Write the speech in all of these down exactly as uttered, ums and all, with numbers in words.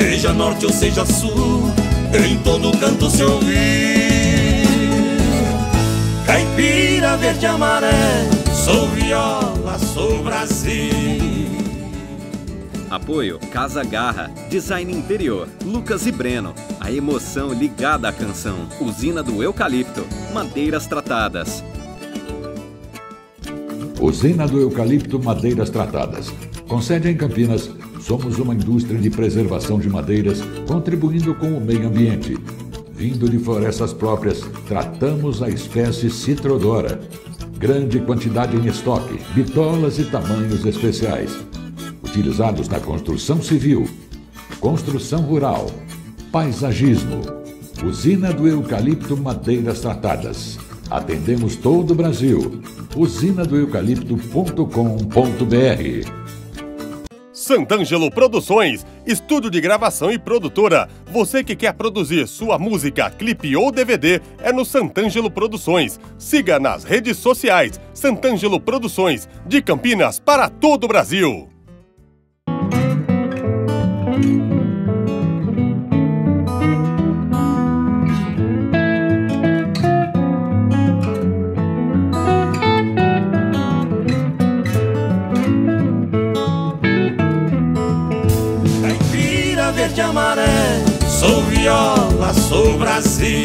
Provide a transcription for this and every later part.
seja norte ou seja sul, em todo canto se ouvir. Caipira, verde, amarelo, sou viola, sou Brasil. Apoio Casa Garra, Design Interior, Lucas e Breno. A emoção ligada à canção. Usina do Eucalipto, Madeiras Tratadas. Usina do Eucalipto, Madeiras Tratadas. Com sede em Campinas, somos uma indústria de preservação de madeiras, contribuindo com o meio ambiente. Vindo de florestas próprias, tratamos a espécie Citrodora. Grande quantidade em estoque, bitolas e tamanhos especiais. Utilizados na construção civil, construção rural, paisagismo. Usina do Eucalipto, Madeiras Tratadas. Atendemos todo o Brasil. usina do eucalipto ponto com ponto br. Sant'Angelo Produções, estúdio de gravação e produtora. Você que quer produzir sua música, clipe ou D V D, é no Sant'Angelo Produções. Siga nas redes sociais, Sant'Angelo Produções, de Campinas para todo o Brasil. Verde, amarelo, sou viola, sou Brasil.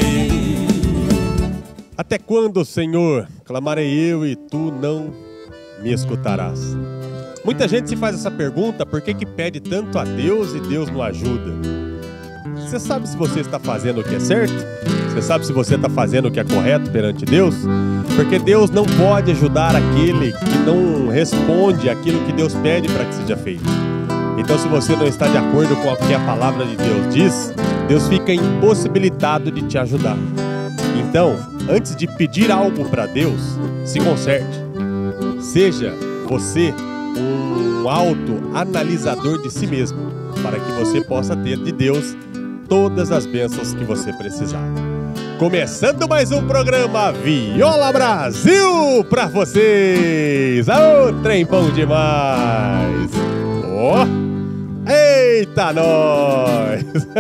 Até quando, Senhor, clamarei eu e tu não me escutarás? Muita gente se faz essa pergunta, por que que pede tanto a Deus e Deus não ajuda? Você sabe se você está fazendo o que é certo? Você sabe se você está fazendo o que é correto perante Deus? Porque Deus não pode ajudar aquele que não responde aquilo que Deus pede para que seja feito. Então, se você não está de acordo com o que a palavra de Deus diz, Deus fica impossibilitado de te ajudar. Então, antes de pedir algo para Deus, se conserte. Seja você um autoanalisador de si mesmo, para que você possa ter de Deus todas as bênçãos que você precisar. Começando mais um programa Viola Brasil para vocês. Ô, trem bom demais! Ó! Oh. Eita, nós!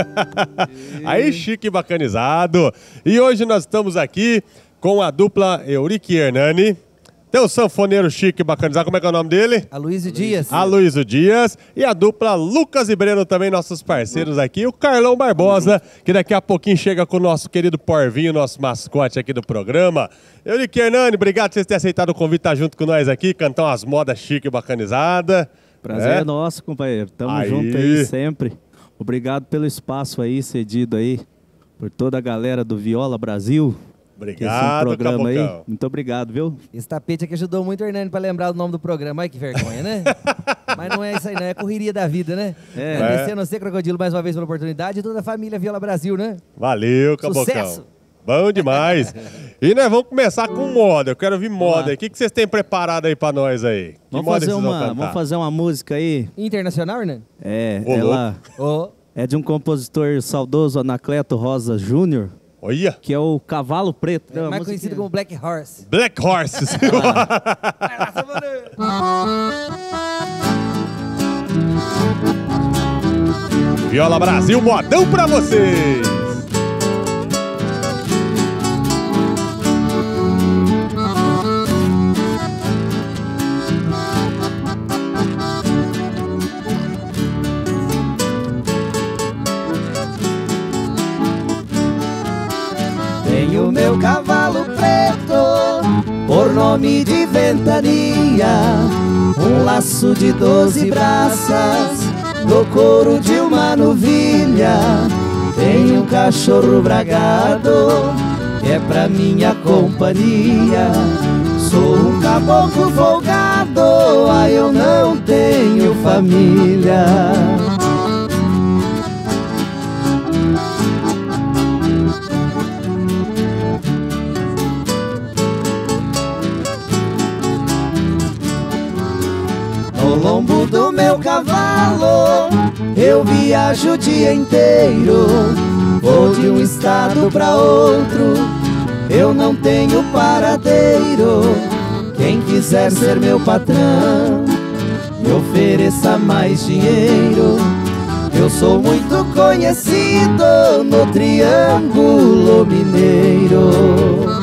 Aí, chique e bacanizado. E hoje nós estamos aqui com a dupla Eurique e Hernani. Tem o sanfoneiro chique e bacanizado, como é que é o nome dele? Aloysio Dias. Aloysio Dias. E a dupla Lucas e Breno também, nossos parceiros aqui. O Carlão Barbosa, que daqui a pouquinho chega com o nosso querido Porvinho, nosso mascote aqui do programa. Eurique e Hernani, obrigado por vocês terem aceitado o convite, estar junto com nós aqui, cantar umas modas chique e bacanizada. Prazer é, é nosso, companheiro. Tamo aí. junto aí sempre. Obrigado pelo espaço aí cedido aí por toda a galera do Viola Brasil. Obrigado, programa aí. Muito obrigado, viu? Esse tapete aqui ajudou muito o Hernani para lembrar o nome do programa. Ai, que vergonha, né? Mas não é isso aí, não. É a correria da vida, né? É. Agradecendo a você, Crocodilo, mais uma vez pela oportunidade e toda a família Viola Brasil, né? Valeu, Cabocão. Sucesso! Bom demais. E nós vamos começar com moda. Eu quero ouvir moda. O que, que vocês têm preparado aí pra nós aí? Que vamos, moda fazer vocês uma, vão cantar? vamos fazer uma música aí. Internacional, Hernani? É, Ô, ela oh. é de um compositor saudoso, Anacleto Rosa Júnior. Olha. Que é o Cavalo Preto. É mais conhecido como Black Horse. Black Horses. Viola Brasil, modão pra vocês. Tenho meu cavalo preto, por nome de Ventania, um laço de doze braças, do couro de uma novilha. Tenho um cachorro bragado, que é pra minha companhia. Sou um caboclo folgado, ah, eu não tenho família. No lombo do meu cavalo eu viajo o dia inteiro, vou de um estado pra outro, eu não tenho paradeiro. Quem quiser ser meu patrão, me ofereça mais dinheiro. Eu sou muito conhecido no Triângulo Mineiro.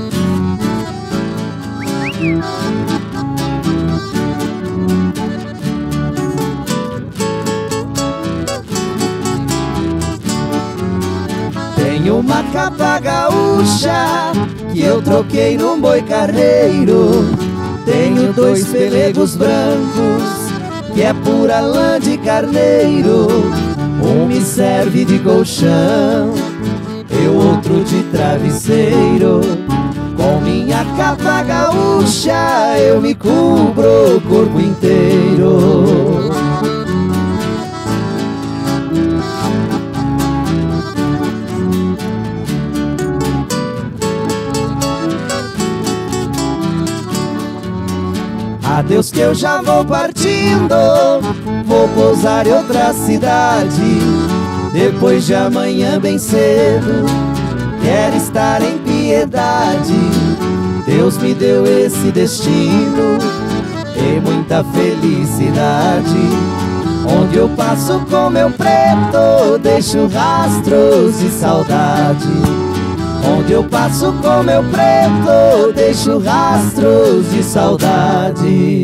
Tenho uma capa gaúcha que eu troquei num boi carreiro. Tenho dois pelegos brancos que é pura lã de carneiro. Um me serve de colchão, eu outro de travesseiro. Com minha capa gaúcha eu me cubro o corpo inteiro. Adeus que eu já vou partindo, vou pousar em outra cidade. Depois de amanhã bem cedo, quero estar em Piedade. Deus me deu esse destino e muita felicidade. Onde eu passo com meu preto, deixo rastros de saudade. Onde eu passo com meu preto, deixo rastros de saudade.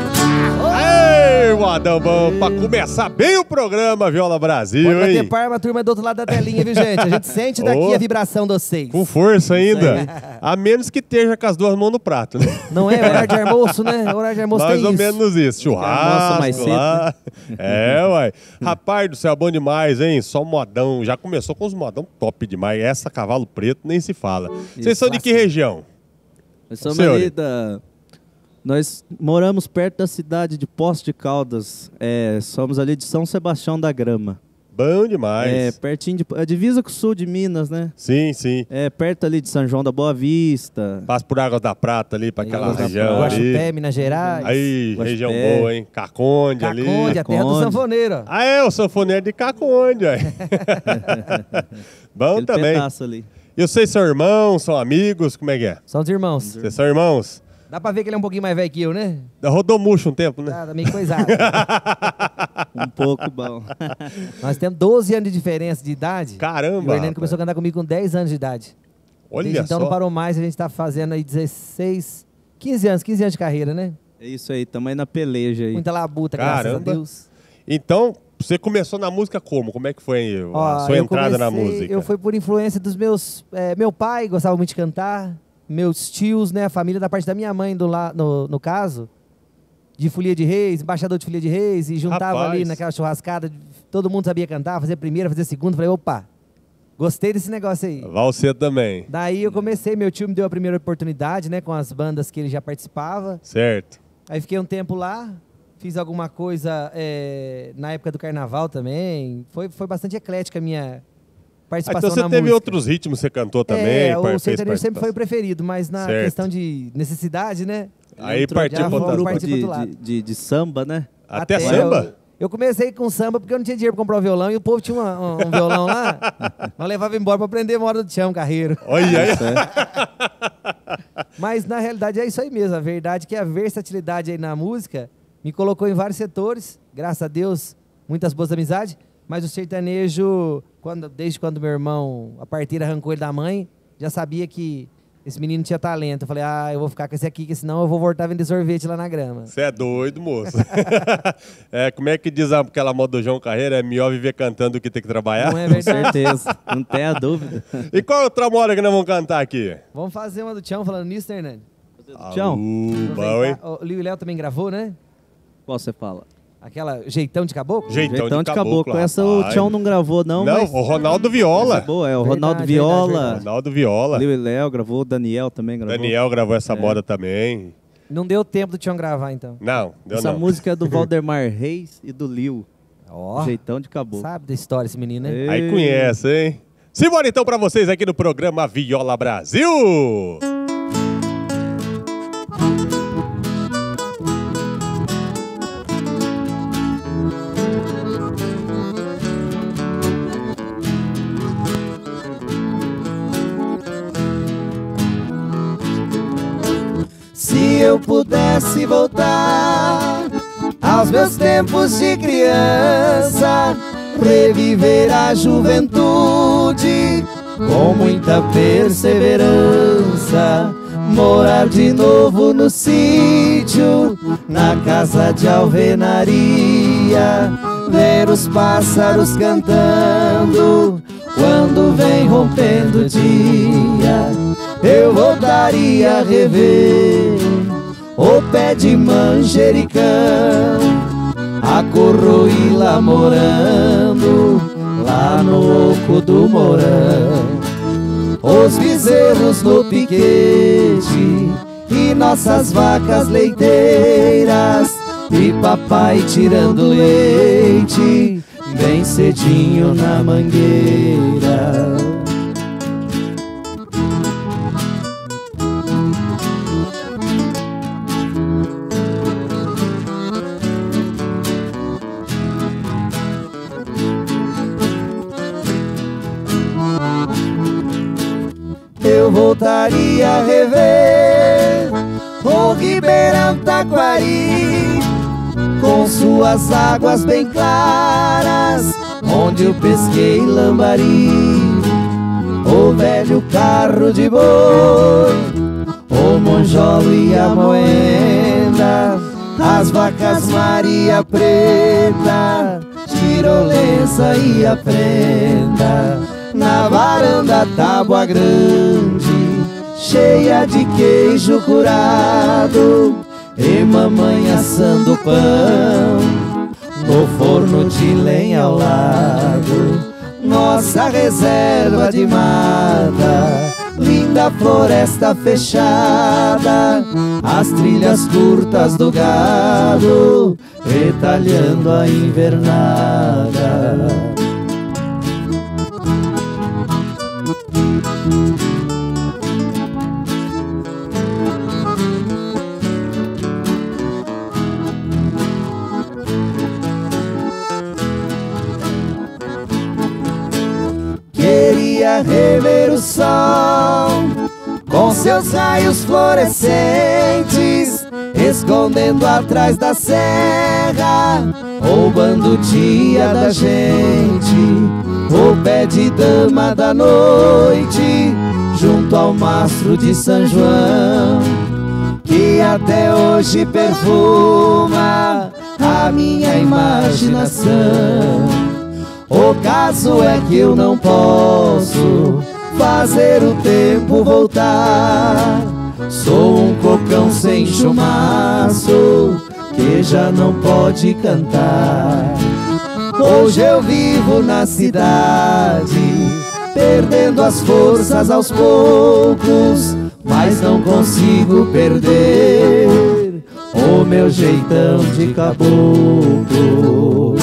Ei, Modão, vamos pra começar bem o programa Viola Brasil, Pode bater hein? palma, a turma do outro lado da telinha, viu, gente? A gente sente daqui Oh. a vibração de vocês. Com força ainda. A menos que esteja com as duas mãos no prato, né? Não é horário de almoço, né? Horário de almoço Mais tem ou isso. menos isso. almoça mais Churrasco cedo, lá. É, uai. Rapaz do céu, bom demais, hein? Só modão. Já começou com os modão top demais. Essa cavalo preto nem se fala. Vocês são de que região? Nós somos Senhor. ali da... Nós moramos perto da cidade de Poços de Caldas. É, somos ali de São Sebastião da Grama. Bom demais. É, pertinho de... A divisa com o sul de Minas, né? Sim, sim. É, perto ali de São João da Boa Vista. Passa por Águas da Prata ali, pra aquela Águas da região Prata. ali. Guaxupé, Minas Gerais. Aí, Guaxupé. região boa, hein? Caconde ali. Caconde, a terra do Caconde. sanfoneiro. ó. Ah, é, o sanfoneiro de Caconde, aí. Bom Aquele também. pedaço ali. E vocês são irmãos, são amigos? Como é que é? São os irmãos. Vocês são irmãos? Dá pra ver que ele é um pouquinho mais velho que eu, né? Rodou murcho um tempo, né? Tá, tá meio coisado. Um pouco bom. Nós temos doze anos de diferença de idade. Caramba, E o Hernando rapaz. começou a cantar comigo com dez anos de idade. Olha Desde então só. não parou mais, a gente tá fazendo aí dezesseis, quinze anos, quinze anos de carreira, né? É isso aí, tamo aí na peleja aí. Muita labuta, graças a Caramba. Deus. Então, você começou na música como? Como é que foi a Ó, sua eu entrada na comecei- música? Eu fui por influência dos meus... é, meu pai gostava muito de cantar, meus tios, né? A família da parte da minha mãe, do lá, no, no caso, de Folia de Reis, embaixador de Folia de Reis, e juntava Rapaz. ali naquela churrascada, todo mundo sabia cantar, fazer primeira, fazer segunda. Falei, opa, gostei desse negócio aí. Valser também. Daí eu comecei, meu tio me deu a primeira oportunidade, né? Com as bandas que ele já participava. Certo. Aí fiquei um tempo lá, fiz alguma coisa é, na época do carnaval também. Foi, foi bastante eclética a minha Ah, participação então você na teve música. outros ritmos que você cantou também? É, par- o fez sertanejo sempre foi o participação. preferido, mas na Certo. questão de necessidade, né? Aí Entrou partiu já pra vamos um outras pro grupo partir bandas. pro de, outro lado. de, de, de samba, né? Até, Até samba? Eu, eu comecei com samba porque eu não tinha dinheiro pra comprar um violão e o povo tinha uma- um, um violão lá. Nós levava embora pra aprender moda do chão, carreiro. Olha aí. Isso é. Mas na realidade é isso aí mesmo. A verdade é que a versatilidade aí na música me colocou em vários setores, graças a Deus, muitas boas amizades. Mas o sertanejo, quando, desde quando meu irmão, a parteira arrancou ele da mãe, já sabia que esse menino tinha talento. Eu falei, ah, eu vou ficar com esse aqui, que senão eu vou voltar a vender sorvete lá na grama. Você é doido, moço. É, como é que diz aquela moda do João Carreira? É melhor viver cantando do que ter que trabalhar? Não é Com verdade? certeza. Não tem a dúvida. E qual outra moda que nós vamos cantar aqui? Vamos fazer uma do Tião falando nisso, né, Hernani? Tchau. Uh, bom, hein? O Liu e Léo também gravou, né? Qual você fala? Aquela Jeitão de Caboclo? Jeitão, Jeitão de de caboclo. Essa o rapaz. Tião não gravou, não. Não, mas... o Ronaldo Essa Viola. é boa, é. O Verdade, Ronaldo verdade, Viola. verdade. Ronaldo Viola. Liu e Léo gravou, o Daniel também gravou. Daniel gravou essa É. moda também. Não deu tempo do Tião gravar, então. Não, deu Essa não. música é do Valdemar Reis e do Liu. Ó, Jeitão de caboclo. sabe da história esse menino, né? Ei. Aí conhece, hein? Simbora então pra vocês aqui no programa Viola Brasil. Se eu pudesse voltar aos meus tempos de criança, reviver a juventude com muita perseverança, morar de novo no sítio, na casa de alvenaria, ver os pássaros cantando quando vem rompendo o dia. Eu voltaria a rever o pé de manjericão, a coroíla morando lá no oco do morão, os bezerros no piquete e nossas vacas leiteiras, e papai tirando leite bem cedinho na mangueira. Eu voltaria a rever o Ribeirão Taquari, com suas águas bem claras, onde eu pesquei lambari, o velho carro de boi, o monjolo e a moenda, as vacas Maria Preta, tirolesa e a prenda, na varanda tábua grande, cheia de queijo curado, e mamãe assando pão no forno de lenha ao lado. Nossa reserva de mata, linda floresta fechada, as trilhas curtas do gado, retalhando a invernada. Queria rever o sol com seus raios fluorescentes, escondendo atrás da serra, roubando o dia da gente, o pé de dama da noite, junto ao mastro de São João, que até hoje perfuma a minha imaginação. O caso é que eu não posso fazer o tempo voltar, sou um cocão sem chumaço que já não pode cantar. Hoje eu vivo na cidade, perdendo as forças aos poucos, mas não consigo perder o meu jeitão de caboclo.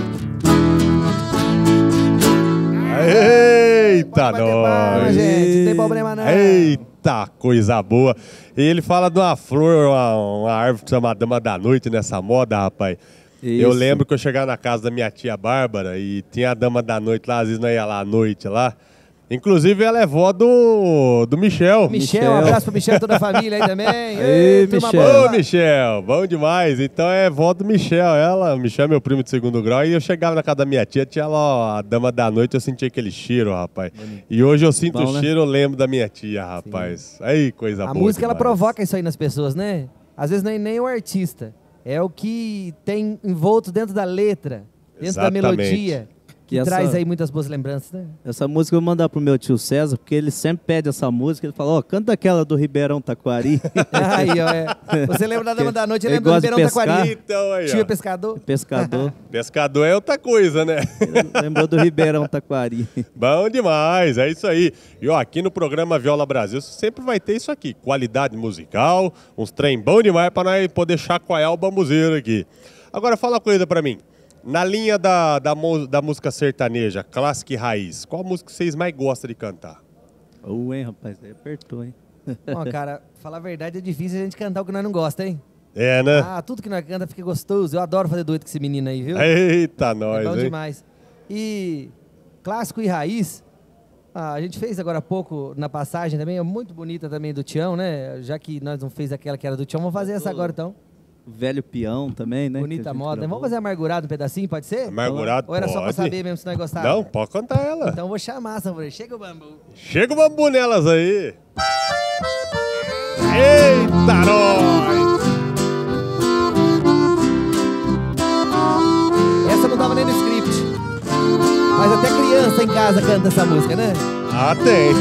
Eita, nós! Gente, não tem problema não. Eita, coisa boa. E ele fala de uma flor, uma, uma árvore que chama Dama da Noite nessa moda, rapaz. Isso. Eu lembro que eu chegava na casa da minha tia Bárbara e tinha a Dama da Noite lá, às vezes não ia lá à noite lá. Inclusive ela é vó do, do Michel. Michel, um abraço pro Michel e toda a família aí também. Ei, turma Michel. boa. Ô, Michel, bom demais. Então é vó do Michel, ela. O Michel é meu primo de segundo grau. E eu chegava na casa da minha tia, tinha lá ó, a Dama da Noite, eu sentia aquele cheiro, rapaz. E hoje eu sinto Bom, o né? cheiro, eu lembro da minha tia, rapaz. Aí, coisa A boa. música ela demais. provoca isso aí nas pessoas, né? Às vezes nem, nem o artista. É o que tem envolto dentro da letra, dentro Exatamente. da melodia, que E essa- traz aí muitas boas lembranças, né? Essa música eu vou mandar pro meu tio César, porque ele sempre pede essa música. Ele fala, ó, canta aquela do Ribeirão Taquari. Aí, ó, é. Você lembra da Dama da Noite, Ele lembra do gosta de Ribeirão pescar. Taquari. Então aí, Tio ó. pescador. Pescador. Pescador é outra coisa, né? Lembrou do Ribeirão Taquari. Bom demais, é isso aí. E ó, aqui no programa Viola Brasil você sempre vai ter isso aqui, qualidade musical, uns trem bom demais para nós poder chacoalhar o bambuzeiro aqui. Agora fala uma coisa para mim, na linha da, da, mu- da música sertaneja, clássica e raiz, qual música vocês mais gostam de cantar? Ô, hein, rapaz, aí apertou, hein? Ó, cara, falar a verdade é difícil a gente cantar o que nós não gosta, hein? É, né? Ah, tudo que nós canta fica gostoso. Eu adoro fazer dueto com esse menino aí, viu? Eita, É nós, bom hein? demais. E clássico e raiz, ah, a gente fez agora há pouco na passagem também, é muito bonita também do Tião, né? Já que nós não fez aquela que era do Tião, vamos fazer essa agora então. Velho Peão também, né? Bonita moda. Vamos fazer Amargurado um pedacinho, pode ser? Amargurado Ou era pode. só pra saber mesmo se nós gostávamos? Não, pode contar ela. Então eu vou chamar, Samuel. Chega o bambu. Chega o bambu nelas aí. Eita, nós! Essa não tava nem no script. Mas até criança em casa canta essa música, né? Ah, tem.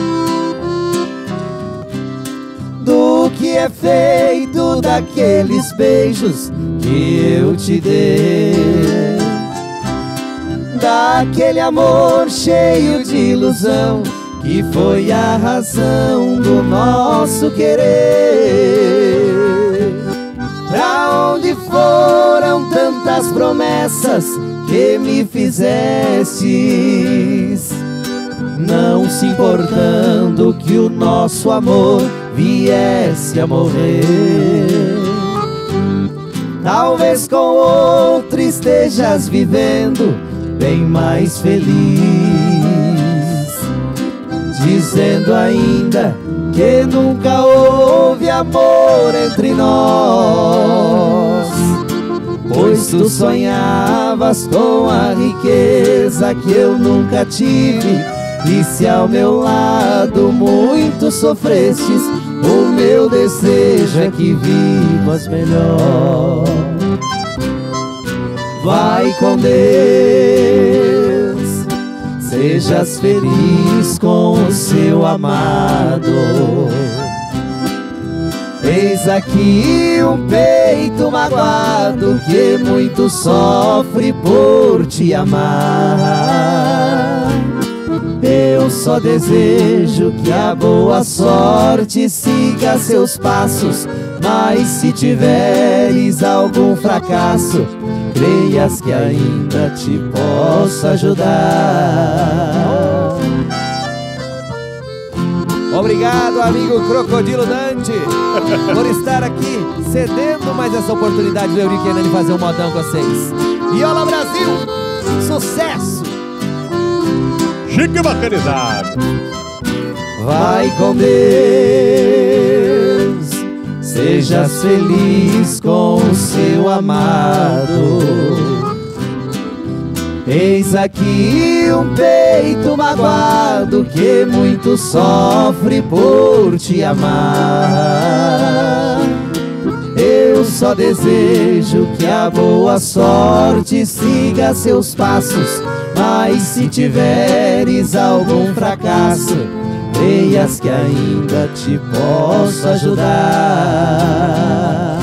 Do que é feito daqueles beijos que eu te dei, daquele amor cheio de ilusão que foi a razão do nosso querer. Pra onde foram tantas promessas que me fizestes, não se importando que o nosso amor viesse a morrer? Talvez com outro estejas vivendo bem mais feliz, dizendo ainda que nunca houve amor entre nós, pois tu sonhavas com a riqueza que eu nunca tive. E se ao meu lado muito sofrestes, o meu desejo é que vivas melhor. Vai com Deus, sejas feliz com o seu amado. Eis aqui um peito magoado que muito sofre por te amar. Eu só desejo que a boa sorte siga seus passos, mas se tiveres algum fracasso, creias que ainda te posso ajudar. Obrigado, amigo Crocodilo Dante, por estar aqui cedendo mais essa oportunidade do Eurico de fazer um modão com vocês. Viola Brasil, sucesso! Chique e bacanizado. Vai com Deus, sejas feliz com o seu amado. Eis aqui um peito magoado que muito sofre por te amar. Eu só desejo que a boa sorte siga seus passos, mas se tiveres algum fracasso, creias que ainda te posso ajudar.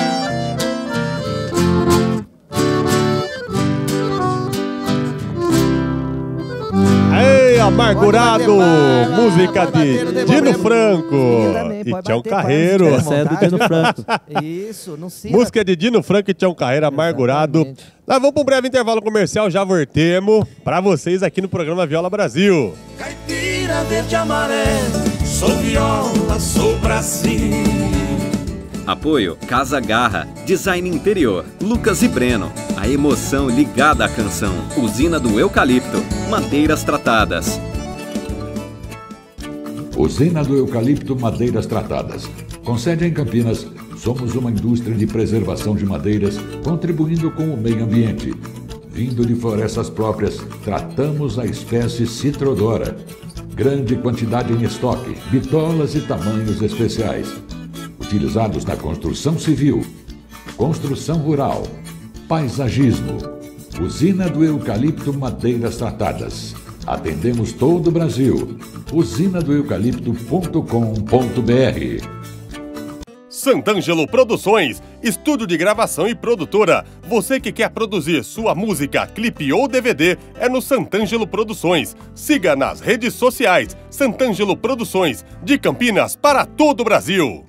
Ei, Amargurado, música de Dino Franco e Tião Carreiro. Essa é do Dino Franco. Isso, não sei. Música de Dino Franco e Tião Carreiro, Amargurado. Exatamente. Nós vamos para um breve intervalo comercial, já voltemos para vocês aqui no programa Viola Brasil. Caipira verde amarelo, sou viola, sou Brasil. Apoio Casa Garra, Design Interior, Lucas e Breno. A emoção ligada à canção. Usina do Eucalipto, Madeiras Tratadas. Usina do Eucalipto Madeiras Tratadas. Com sede em Campinas, somos uma indústria de preservação de madeiras, contribuindo com o meio ambiente. Vindo de florestas próprias, tratamos a espécie Citrodora. Grande quantidade em estoque, bitolas e tamanhos especiais. Utilizados na construção civil, construção rural, paisagismo. Usina do Eucalipto Madeiras Tratadas. Atendemos todo o Brasil. usina do eucalipto ponto com ponto br. Sant'Angelo Produções, estúdio de gravação e produtora. Você que quer produzir sua música, clipe ou D V D, é no Sant'Angelo Produções. Siga nas redes sociais. Sant'Angelo Produções, de Campinas para todo o Brasil.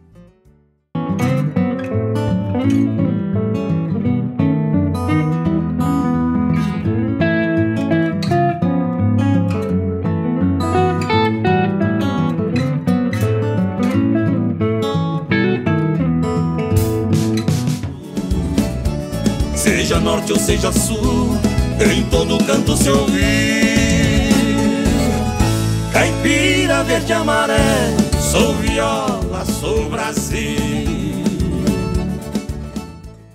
Seja norte ou seja sul, em todo canto se ouvir caipira verde e amarelo, sou viola, sou Brasil.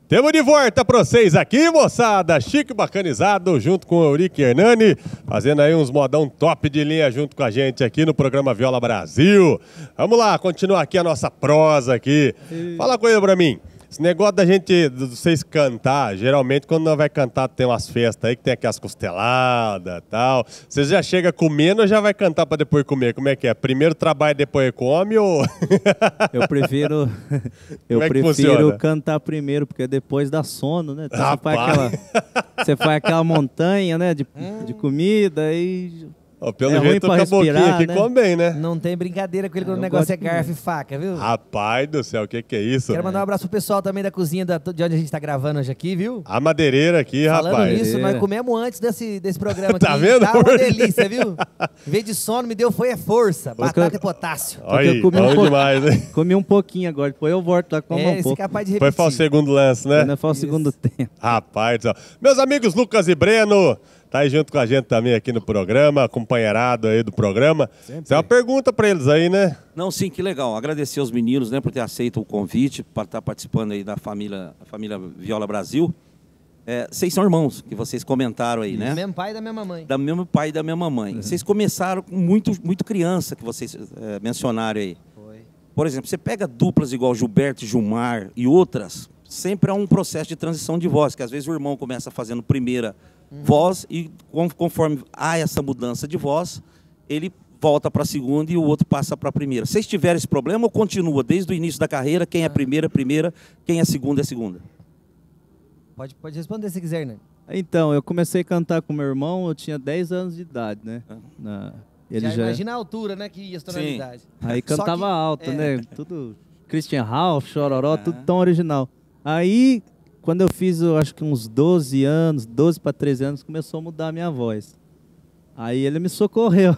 Temos de volta pra vocês aqui, moçada. Chico Bacanizado, junto com o Eurico Hernani, fazendo aí uns modão top de linha junto com a gente aqui no programa Viola Brasil. Vamos lá, continuar aqui a nossa prosa aqui. Fala uma coisa pra mim. Esse negócio da gente, de vocês cantar, geralmente quando nós vai cantar tem umas festas aí que tem aquelas costeladas e tal. Vocês já chega comendo ou já vai cantar pra depois comer? Como é que é? Primeiro trabalha e depois come ou... Eu prefiro, eu é prefiro cantar primeiro, porque depois dá sono, né? Então você, faz aquela, você faz aquela montanha, né, de, de comida e... Oh, pelo é jeito o caboclinho aqui né? come bem, né? Não tem brincadeira com ele quando o negócio é garfo e faca, viu? Rapaz do céu, o que que é isso? Quero mandar um abraço pro pessoal também da cozinha da, de onde a gente tá gravando hoje aqui, viu? A madeireira aqui, Falando rapaz. Falando nisso, nós comemos antes desse, desse programa aqui. Tá vendo? Tá uma delícia, viu? Em vez de sono, me deu foi é força, batata e potássio. Olha, eu comi bom um demais, hein? Comi um pouquinho agora, depois eu volto lá comer é, um pouco. Capaz de Foi para o segundo lance, né? Não foi o segundo tempo. Rapaz do céu. Meus amigos Lucas e Breno, tá aí junto com a gente também aqui no programa, acompanharado aí do programa. Você é uma pergunta para eles aí, né? Não, sim, que legal. Agradecer aos meninos, né, por ter aceito o convite para estar participando aí da família, a família Viola Brasil. É, vocês são irmãos, que vocês comentaram aí, né? Do mesmo pai e da mesma mãe. Da mesmo pai e da mesma mãe. Uhum. Vocês começaram muito, muito criança, que vocês é, mencionaram aí. Foi. Por exemplo, você pega duplas igual Gilberto e Gilmar e outras, sempre há um processo de transição de voz, que às vezes o irmão começa fazendo primeira uhum. voz e conforme há essa mudança de voz, ele volta para a segunda e o outro passa para a primeira. Vocês tiveram esse problema ou continua desde o início da carreira, quem é primeira é primeira, quem é segunda é segunda? Pode, pode responder se quiser, né? Então, eu comecei a cantar com meu irmão, eu tinha dez anos de idade, né? Na, ele já, já imagina a altura, né, que ia as tonalidades. Aí cantava que, alto, é... né? Tudo Christian Ralph, Chororó, uhum. tudo tão original. Aí, quando eu fiz, eu acho que uns doze anos, doze para treze anos, começou a mudar a minha voz. Aí ele me socorreu.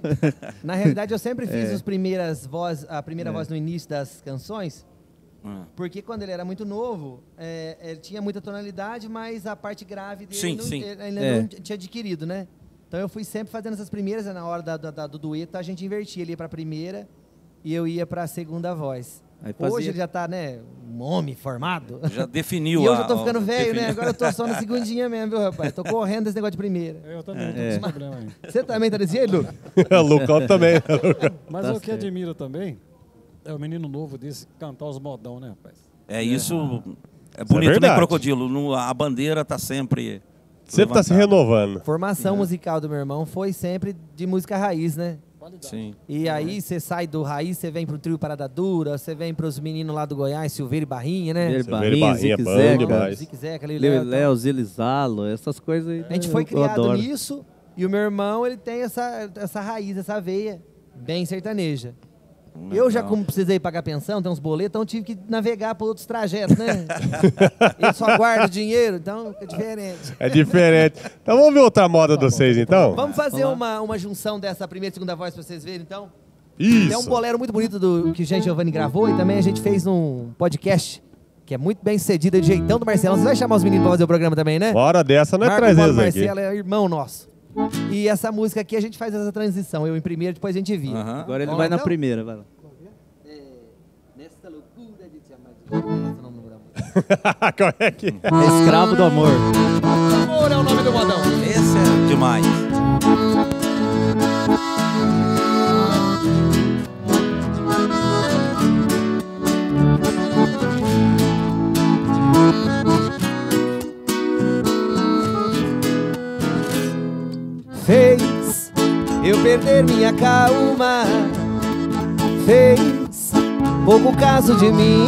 Na realidade, eu sempre fiz é. as primeiras voz, a primeira é. voz no início das canções, hum. porque quando ele era muito novo, é, ele tinha muita tonalidade, mas a parte grave dele sim, não, sim. ele ainda é. não tinha adquirido, né? Então eu fui sempre fazendo essas primeiras, na hora da, da, do dueto a gente invertia, ele ia para a primeira e eu ia para a segunda voz. Fazia... Hoje ele já tá, né, um homem formado. Já definiu. E eu a, já tô ficando velho, definiu. né? Agora eu tô só na segundinha mesmo, viu, rapaz? Tô correndo desse negócio de primeira. Eu também é. tô com esse problema aí. Você também tá desse jeito, Lu? O Lucão também. Mas tá o que admiro também é o menino novo desse cantar os modão, né, rapaz? É isso. É, é isso bonito, é né, Crocodilo? No, a bandeira tá sempre. Sempre tá se renovando. A formação é. musical do meu irmão foi sempre de música raiz, né? Sim. E aí você sai do raiz, você vem pro trio Parada Dura, você vem pros meninos lá do Goiás, Silveira e Barrinha, né? Silveira Silveira e Barrinha, Barrinha, Zique bom Zeca, demais. Zique Zeca, Léo, Léo, Zilizalo, essas coisas aí. A gente foi criado nisso e o meu irmão, ele tem essa, essa raiz, essa veia bem sertaneja. Legal. Eu já, como precisei pagar pensão, tem uns boletos, então tive que navegar por outros trajetos, né? Ele só guarda o dinheiro, então é diferente. É diferente. Então vamos ver outra moda de vocês, então? Vamos fazer uma, uma junção dessa primeira e segunda voz pra vocês verem, então? Isso. Tem um bolero muito bonito do, que o Jean Giovanni gravou e também a gente fez um podcast que é muito bem sucedido, de jeitão do Marcelão. Você vai chamar os meninos pra fazer o programa também, né? Bora dessa, não é Marco trazer Paulo isso aqui. Marcelo é irmão nosso. E essa música aqui a gente faz essa transição. Eu em primeiro, depois a gente vira. Uhum. Agora ele Vamos vai lá, na então? primeira, vai lá. É, nessa loucura de te amar de Esse é o nome do modão. Qual é que é? É Escravo do Amor. Amor é o nome do modão. Esse é demais. Fez eu perder minha calma, fez pouco caso de mim,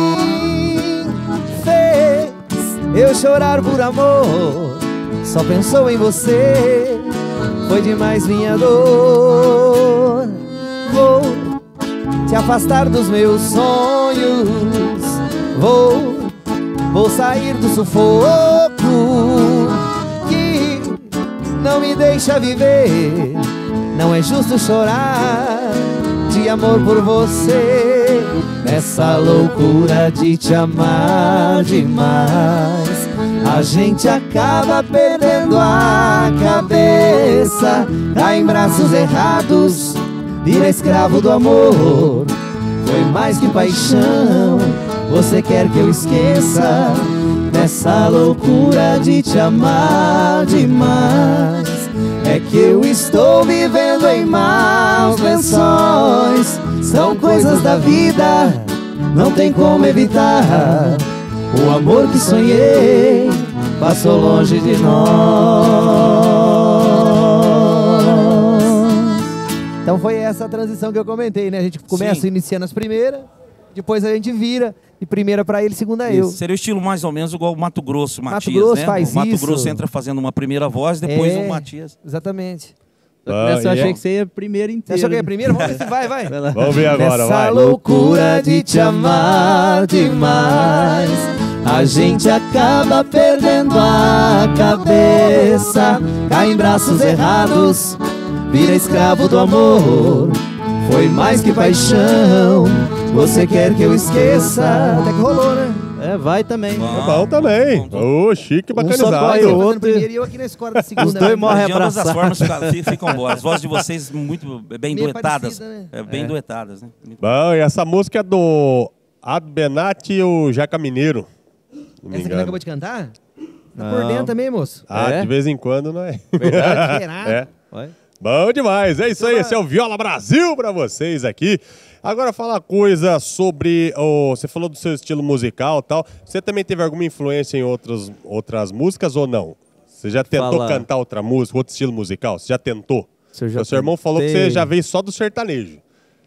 fez eu chorar por amor, só pensou em você, foi demais minha dor. Vou te afastar dos meus sonhos, vou, vou sair do sufoco que não me deixa viver. Não é justo chorar de amor por você, nessa loucura de te amar demais. A gente acaba perdendo a cabeça, cai em braços errados, vira escravo do amor. Foi mais que paixão, você quer que eu esqueça Nessa loucura de te amar demais, é que eu estou vivendo em maus lençóis. São coisas da vida, não tem como evitar. O amor que sonhei passou longe de nós. Então foi essa a transição que eu comentei, né? A gente começa Sim. iniciando as primeiras, depois a gente vira, de primeira pra ele, segunda eu. Seria o estilo mais ou menos igual o Mato Grosso, o Matias, Grosso né? faz o Mato isso. Grosso entra fazendo uma primeira voz, depois É, o Matias. Exatamente. Ah, eu achei é. que você ia primeiro Você inteiro. achou que é primeiro? Vamos ver se vai, vai. Vai lá. Vamos ver agora, Nessa vai. loucura de te amar demais, a gente acaba perdendo a cabeça. Cai em braços errados, vira escravo do amor. Foi mais que paixão, você quer que eu esqueça. Até que rolou, né? É, vai também. É bom também. Ô, chique, Um só bacanizado. corre Eu o fazendo outro. primeiro e eu aqui na escola da segunda. Os dois né? morrem Mas de ambas as abraçados. formas fica- ficam boas. As vozes de vocês muito bem Meio duetadas. parecida, né? É, bem duetadas, né? Muito Bom, e essa música é do Adbenat e o Jeca Mineiro. Não me Essa que você engano. acabou de cantar? Tá por Não. dentro também, moço? Ah, É? de vez em quando, não é? Verdade, será? É. Vai. Bom demais, é isso aí, esse é o Viola Brasil pra vocês aqui. Agora fala uma coisa sobre, o, você falou do seu estilo musical e tal, você também teve alguma influência em outras, outras músicas ou não? Você já tentou Fala. cantar outra música, outro estilo musical? Você já tentou? Se eu já O seu irmão falou que você tentei. já veio só do sertanejo.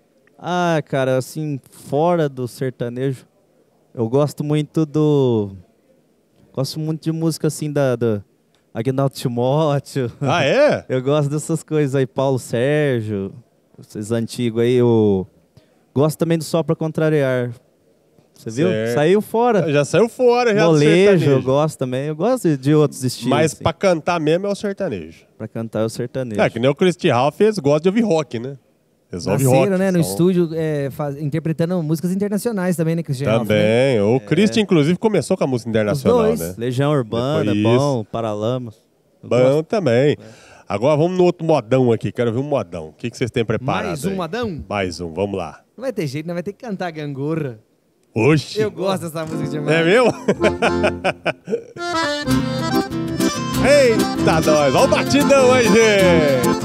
Ah, cara, assim, fora do sertanejo, eu gosto muito do... Gosto muito de música, assim, da... da Aguinaldo Timóteo. Ah, é? Eu gosto dessas coisas aí, Paulo Sérgio, esses antigos aí, eu... Gosto também do Só Pra Contrariar. Você viu? Certo. Saiu fora. Já saiu fora, já do Molejo, eu sertanejo. gosto também. Eu gosto de outros estilos. Mas assim. pra cantar mesmo é o sertanejo. Pra cantar é o sertanejo. É, que nem o Christy Ralph, eles gostam de ouvir rock, né? Eles ouvem rock. Nasceram, né, no são- estúdio, é, faz- interpretando músicas internacionais também, né, Cristiano? Ralph, né? Também. O Christy, inclusive, começou com a música internacional, dois. né? Legião Urbana, Depois bom, Paralamas. Eu Bom gosto. também. Agora vamos no outro modão aqui. Quero ver um modão. O que, que vocês têm preparado Mais um aí? modão? Mais um, vamos lá. Não vai ter jeito, né? Vai ter que cantar Gangorra. Oxi. Eu gosto dessa música demais. É mesmo? Eita, nós. Olha o batidão aí, gente.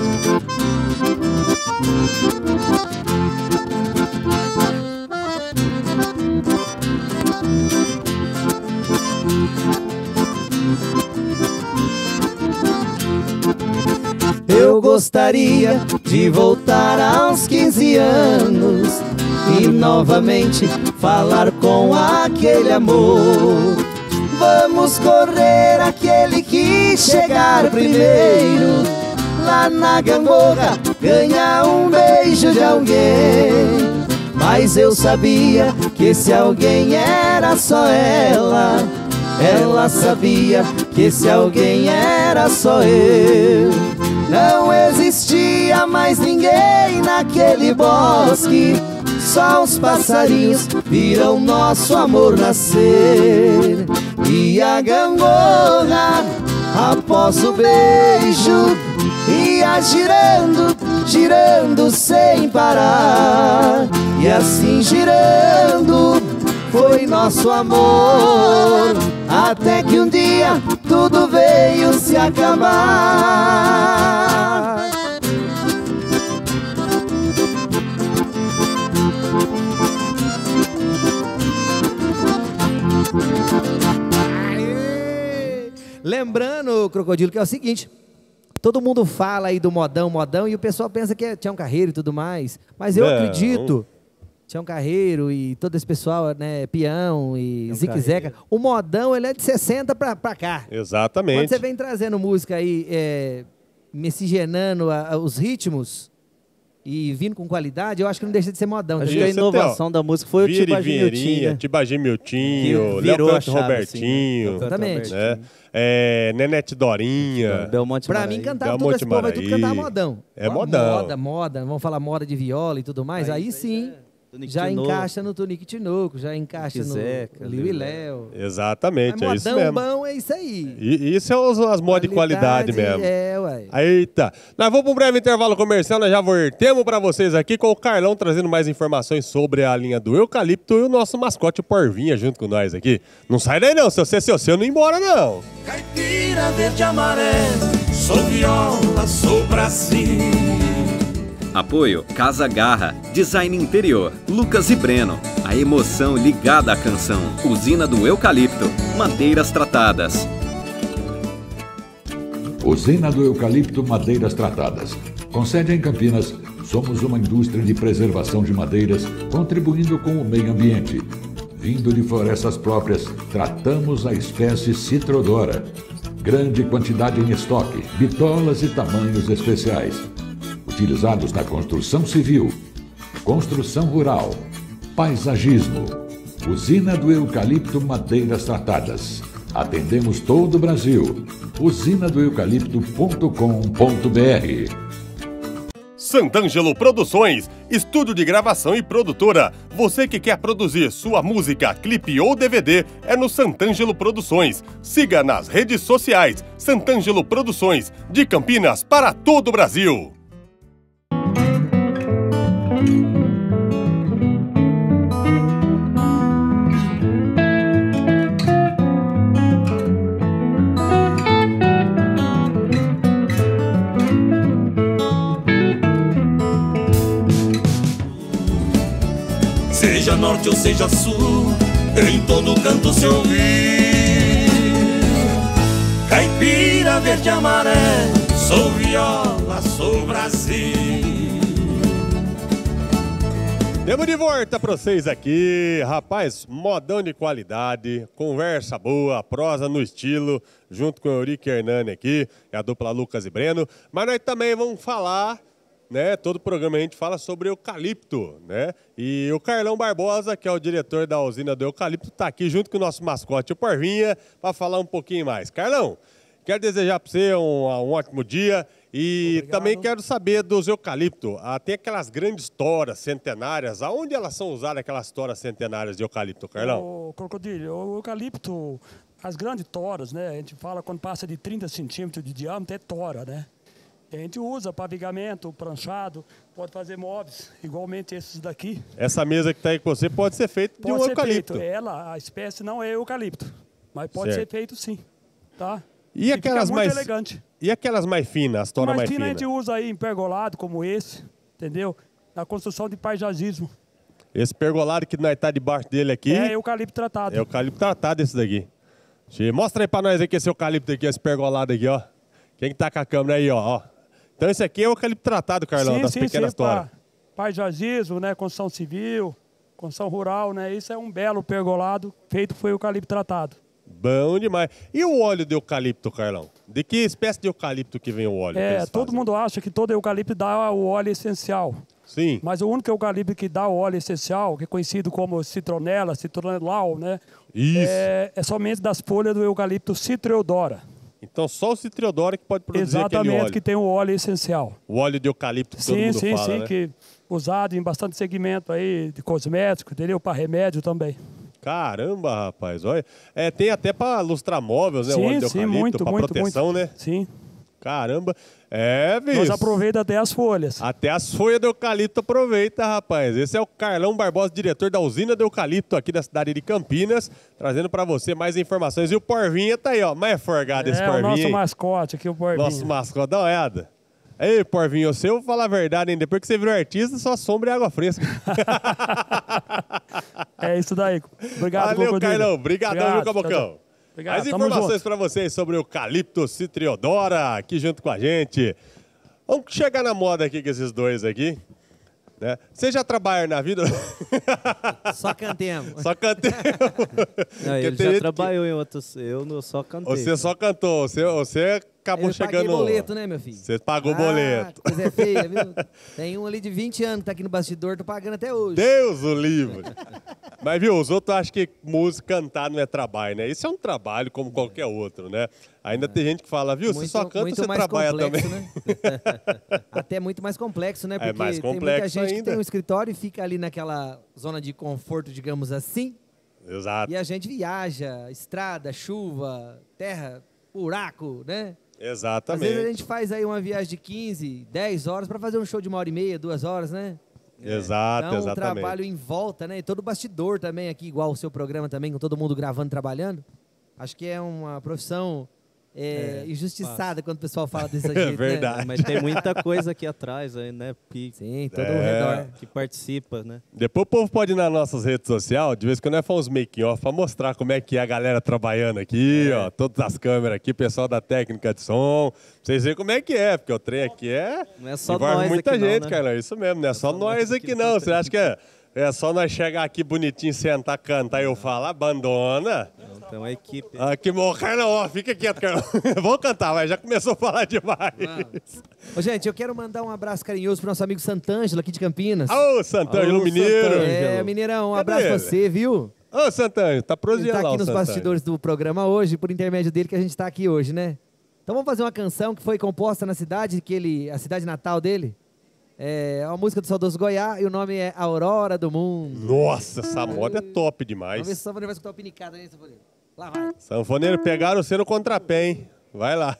Eu gostaria de voltar aos quinze anos e novamente falar com aquele amor. Vamos correr aquele que chegar primeiro, lá na gangorra ganhar um beijo de alguém. Mas eu sabia que esse alguém era só ela. Ela sabia que esse alguém era só eu. Não existia mais ninguém naquele bosque, só os passarinhos viram nosso amor nascer. E a gangorra, após o beijo, ia girando, girando sem parar. E assim girando foi nosso amor, até que um dia tudo veio se acabar. Aê! Lembrando, Crocodilo, que é o seguinte: todo mundo fala aí do modão, modão, e o pessoal pensa que é Tião Carreiro e tudo mais. Mas eu Não. acredito, Tião Carreiro e todo esse pessoal, né, Peão e Zique Zeca, o modão ele é de sessenta pra, pra cá. Quando Exatamente. você vem trazendo música aí, é, miscigenando a- a- os ritmos e vindo com qualidade, eu acho que não deixa de ser modão. Acho entendeu? que a Isso, inovação da música foi o Vire Tibagi Vieirinha, Miltinho, né? Tibagi Miltinho, Que Léo virou a Canto chave, Robertinho, assim, né? Exatamente. né? É, Nenete Dorinha. Belmonte Pra Maraí. mim, cantava tudo, Belmonte esse povo vai tudo Maraí. cantar modão. É Ó, modão. Moda, moda, vamos falar moda de viola e tudo mais, aí, sim. Tunique já Tinoco. encaixa no Tunique Tinoco, já encaixa no Zeca, Liu e Léo. Exatamente, é isso Modão mesmo. bom é isso aí. E isso é os, as modas de qualidade mesmo. É, ué. Eita. Nós vamos para um breve intervalo comercial, nós já voltemos para vocês aqui com o Carlão trazendo mais informações sobre a linha do eucalipto e o nosso mascote o Porvinha junto com nós aqui. Não sai daí não, se você se você não ir embora não. Caipira, verde, amarelo, sou viola, sou Brasil. Apoio Casa Garra, Design Interior, Lucas e Breno. A emoção ligada à canção. Usina do Eucalipto, Madeiras Tratadas. Usina do Eucalipto Madeiras Tratadas. Com sede em Campinas, somos uma indústria de preservação de madeiras, contribuindo com o meio ambiente. Vindo de florestas próprias, tratamos a espécie Citrodora. Grande quantidade em estoque, bitolas e tamanhos especiais. Utilizados na construção civil, construção rural, paisagismo. Usina do Eucalipto Madeiras Tratadas. Atendemos todo o Brasil. usina do eucalipto ponto com ponto br. Sant'Angelo Produções, estúdio de gravação e produtora. Você que quer produzir sua música, clipe ou D V D, é no Sant'Angelo Produções. Siga nas redes sociais. Sant'Angelo Produções, de Campinas para todo o Brasil. Seja norte ou seja sul, em todo canto se ouvir. Caipira, verde, amarelo, sou viola, sou Brasil. Temos de volta para vocês aqui, rapaz, modão de qualidade, conversa boa, prosa no estilo, junto com o Eurico e Hernani aqui, é a dupla Lucas e Breno, mas nós também vamos falar, né, todo programa a gente fala sobre eucalipto, né, e o Carlão Barbosa, que é o diretor da usina do eucalipto, está aqui junto com o nosso mascote, o Porvinha, para falar um pouquinho mais. Carlão, quero desejar para você um, um ótimo dia. E obrigado. Também quero saber dos eucalipto. Ah, tem aquelas grandes toras centenárias. Aonde elas são usadas, aquelas toras centenárias de eucalipto, Carlão? O Crocodilo, o eucalipto, as grandes toras, né? A gente fala quando passa de trinta centímetros de diâmetro, é tora, né? A gente usa para vigamento, pranchado, pode fazer móveis, igualmente esses daqui. Essa mesa que está aí com você pode ser feita de um ser eucalipto. Feito. Ela, a espécie não é eucalipto, mas pode certo. ser feito sim, tá? E, e aquelas fica mais muito elegante. E aquelas mais finas, as toras mais, mais finas? Mais fina a gente usa aí em pergolado como esse, entendeu? Na construção de paisagismo. Esse pergolado que nós tá debaixo dele aqui... É eucalipto tratado. É eucalipto tratado esse daqui. Mostra aí pra nós aqui esse eucalipto aqui, esse pergolado aqui, ó. Quem que tá com a câmera aí, ó. ó. Então esse aqui é o eucalipto tratado, Carlão, sim, das sim, pequenas sim, toras. Paisagismo, né? Construção civil, construção rural, né? Isso é um belo pergolado feito por eucalipto tratado. Bom demais. E o óleo de eucalipto, Carlão? De que espécie de eucalipto que vem o óleo? É, todo fazem? mundo acha que todo eucalipto dá o óleo essencial. Sim. Mas o único eucalipto que dá o óleo essencial, que é conhecido como citronela, citronelau, né? Isso. É, é somente das folhas do eucalipto Citriodora. Então só o Citriodora que pode produzir Exatamente, aquele óleo. que tem o óleo essencial. O óleo de eucalipto que sim, todo mundo sim, fala, sim, né? que usado em bastante segmento aí de cosmético, entendeu? Para remédio também. Caramba, rapaz, olha. É, tem até para lustrar móveis, né? Sim, o óleo de sim, eucalipto, para proteção, muito. né? Sim. Caramba. É, bicho. Nós aproveita até as folhas. Até as folhas do eucalipto aproveita, rapaz. Esse é o Carlão Barbosa, diretor da usina do eucalipto aqui da cidade de Campinas, trazendo para você mais informações. E o Porvinha tá aí, ó. Mais forgado esse é, Porvinha. É, o nosso hein? mascote aqui, o Porvinha. Nosso mascote, dá uma olhada. Ei, Porvinho, se eu falar a verdade, hein? Depois que você virou artista, só sombra e água fresca. É isso daí. Obrigado, Valeu, Carlão. Obrigadão, viu, Cabocão? Obrigado, Mais informações para vocês sobre o eucalipto Citriodora aqui junto com a gente. Vamos chegar na moda aqui com esses dois aqui. Né? Você já trabalha na vida? Só cantemos. Só cantemos. Não, ele já trabalhou que... em outros. Eu não, só cantei. Você só cantou. Você, você acabou Eu chegando... paguei boleto, né, meu filho? Você pagou o ah, boleto. Coisa feia, viu? Tem um ali de vinte anos que tá aqui no bastidor, tô pagando até hoje. Deus o livre. Mas, viu, os outros acham que música, cantar não é trabalho, né? Isso é um trabalho como qualquer outro, né? Ainda é. tem gente que fala, viu, muito, você só canta, você trabalha complexo, também. Né? Até muito mais complexo, né? Porque é mais complexo tem muita gente ainda. que tem um escritório e fica ali naquela zona de conforto, digamos assim. Exato. E a gente viaja, estrada, chuva, terra, buraco, né? Exatamente. Às vezes a gente faz aí uma viagem de quinze, dez horas para fazer um show de uma hora e meia, duas horas, né? Exato, então, exatamente. um trabalho em volta, né? E todo bastidor também aqui, igual o seu programa também, com todo mundo gravando, trabalhando. Acho que é uma profissão é, é, injustiçada fácil. Quando o pessoal fala desse jeito, é verdade. Né? Mas tem muita coisa aqui atrás, aí, né? Que, Sim, todo é. o redor. Que participa, né? Depois o povo pode ir nas nossas redes sociais, de vez em quando nós fazemos making off, pra mostrar como é que é a galera trabalhando aqui, é. ó, todas as câmeras aqui, pessoal da técnica de som, pra vocês verem como é que é, porque o trem aqui é... Não é só envolve nós muita aqui gente, não, né? cara, isso mesmo, não é, é só, só nós aqui, aqui não, você acha que é... É só nós chegar aqui bonitinho, sentar, cantar e eu falar, abandona. Então a equipe. Aqui, morrer não, ó, fica quieto, cara. Vamos cantar, mas já começou a falar demais. Ô, gente, eu quero mandar um abraço carinhoso pro nosso amigo Santângelo aqui de Campinas. Ô, Santângelo, Ô, Mineiro. Santângelo. É, Mineirão, um Cadê abraço pra ele? você, viu? Ô, Santângelo, tá prosseando Ele tá lá, aqui nos Santângelo. bastidores do programa hoje, por intermédio dele que a gente tá aqui hoje, né? Então vamos fazer uma canção que foi composta na cidade, que ele, a cidade natal dele. É uma música do saudoso Goiás e o nome é Aurora do Mundo. Nossa, essa moda é top demais. Vamos ver se o sanfoneiro vai escutar o pinicado aí, sanfoneiro. Lá vai. Sanfoneiro, pegaram você no contrapé, hein? Vai lá.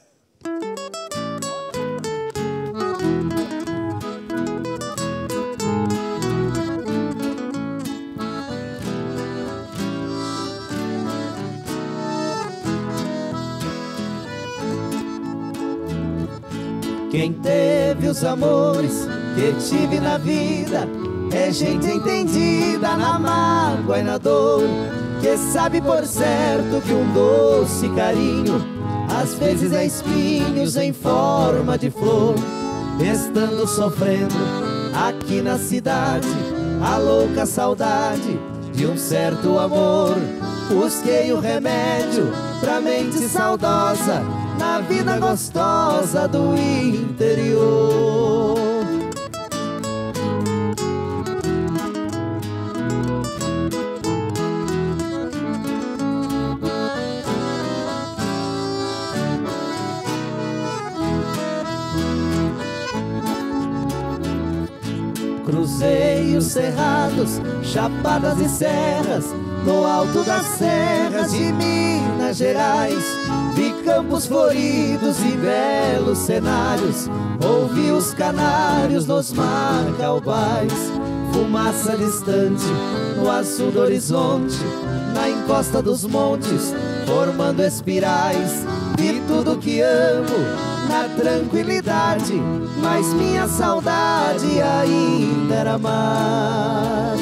Quem teve os amores que tive na vida é gente entendida na mágoa e na dor, que sabe por certo que um doce carinho às vezes é espinhos em forma de flor. Estando sofrendo aqui na cidade a louca saudade de um certo amor, busquei o remédio pra mente saudosa na vida gostosa do interior. Cruzei os cerrados, chapadas e serras, no alto das serras de Minas Gerais. Vi campos floridos e belos cenários, ouvi os canários nos macaubais. Fumaça distante no azul do horizonte, na encosta dos montes, formando espirais. Vi tudo que amo na tranquilidade, mas minha saudade ainda era mais.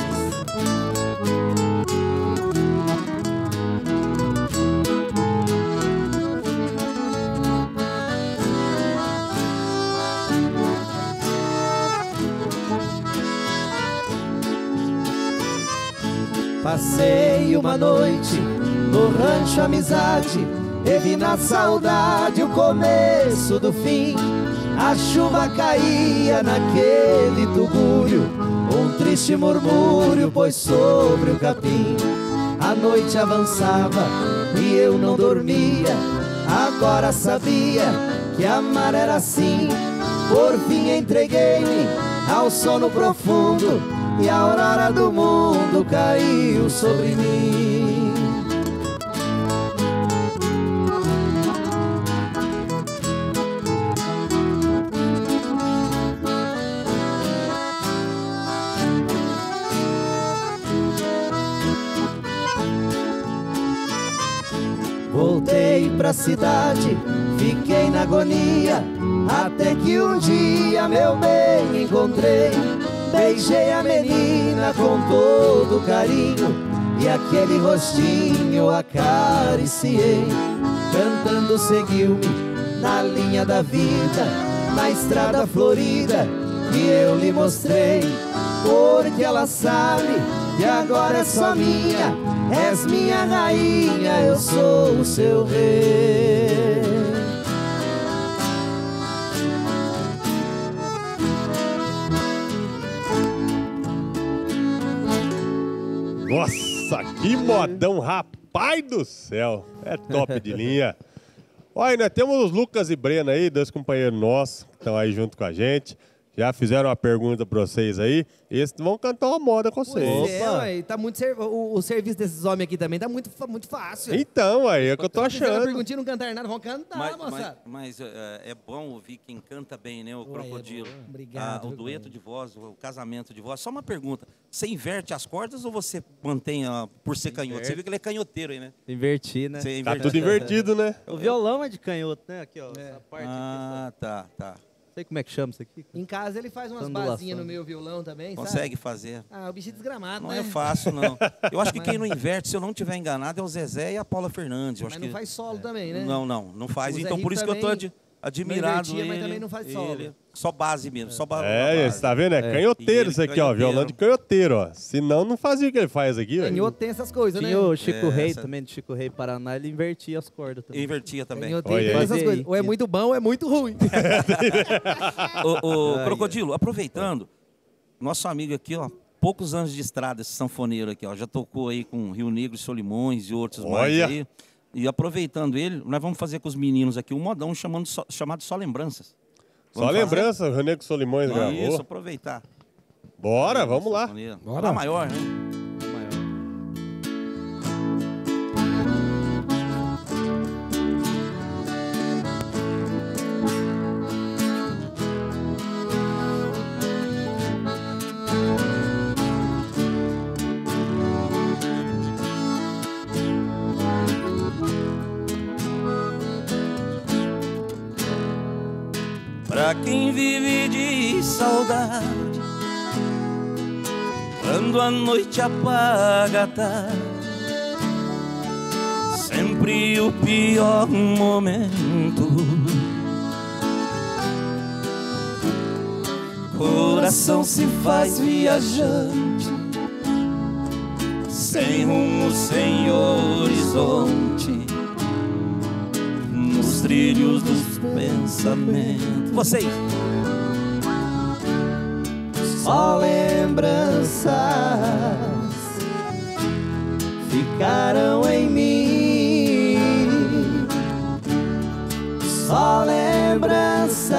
Passei uma noite no rancho Amizade e vi na saudade o começo do fim. A chuva caía naquele tugúrio, um triste murmúrio pois sobre o capim. A noite avançava e eu não dormia, agora sabia que amar era assim. Por fim entreguei-me ao sono profundo e a aurora do mundo caiu sobre mim. Voltei pra cidade, fiquei na agonia, até que um dia, meu bem, encontrei. Beijei a menina com todo carinho e aquele rostinho acariciei. Cantando seguiu-me na linha da vida, na estrada florida que eu lhe mostrei. Porque ela sabe que agora é só minha, és minha rainha, eu sou o seu rei. Nossa, que modão, rapaz do céu. É top de linha. Olha, nós temos os Lucas e Breno aí, dois companheiros nossos, que estão aí junto com a gente. Já fizeram uma pergunta para vocês aí. Eles vão cantar uma moda com vocês. Pois é, ué, tá muito ser... o, o serviço desses homens aqui também tá muito, muito fácil. Então, aí é o que eu tô Fizeram achando. a perguntinha, não cantar nada, vão cantar, Mas, moçada. mas, mas é, é bom ouvir quem canta bem, né? O Ué, Crocodilo. é Obrigado, Ah, o viu, dueto cara? de voz, o casamento de voz. Só uma pergunta. Você inverte as cordas ou você mantém a, por ser canhoto? Você viu que ele é canhoteiro aí, né? Inverti, né? Você Tá inverte- tudo invertido, né? O violão é de canhoto, né? Aqui, ó. Essa parte Ah, tá, tá. aqui. Não sei como é que chama isso aqui. Em casa ele faz umas Ondulação. basinhas no meu violão também, Consegue sabe? fazer. Ah, o bicho é desgramado, Não né? é fácil, não. Eu acho que quem não inverte, se eu não estiver enganado, é o Zezé e a Paula Fernandes. Eu Mas acho não que... faz solo também, né? Não, não, não faz. O Zé Então, por Rico isso que eu tô também ad- admirado. não invertia, mas ele- também não faz solo. ele- Só base mesmo, só ba É, base. você tá vendo? É, É. canhoteiro E isso ele aqui, ó. canhoteiro. Violão de canhoteiro, ó. Senão não fazia o que ele faz aqui, velho. Canhoto tem essas coisas, Tinha né? o Chico É, Rei essa- também, do Chico Rei Paraná, ele invertia as cordas também. Invertia também. Canhoto Olha tem aí. todas essas Olha coisas. aí. Ou é muito bom ou é muito ruim. Ô, ô, Ai, Crocodilo, aproveitando, nosso amigo aqui, ó, poucos anos de estrada, esse sanfoneiro aqui, ó, já tocou aí com Rio Negro, Solimões e outros mais Olha. aí. E aproveitando ele, nós vamos fazer com os meninos aqui um modão chamando só- chamado Só Lembranças. Só Vamos fazer? lembrança, o René Solimões Ah, gravou. Isso, aproveitar. Bora, vamos lá. Sanfoneiro. Bora. Lá maior, né? Pra quem vive de saudade, quando a noite apaga a tarde, sempre o pior momento. Coração se faz viajante, sem rumo, sem horizonte, nos trilhos dos pensamentos. Vocês! Só lembranças ficaram em mim. Só lembranças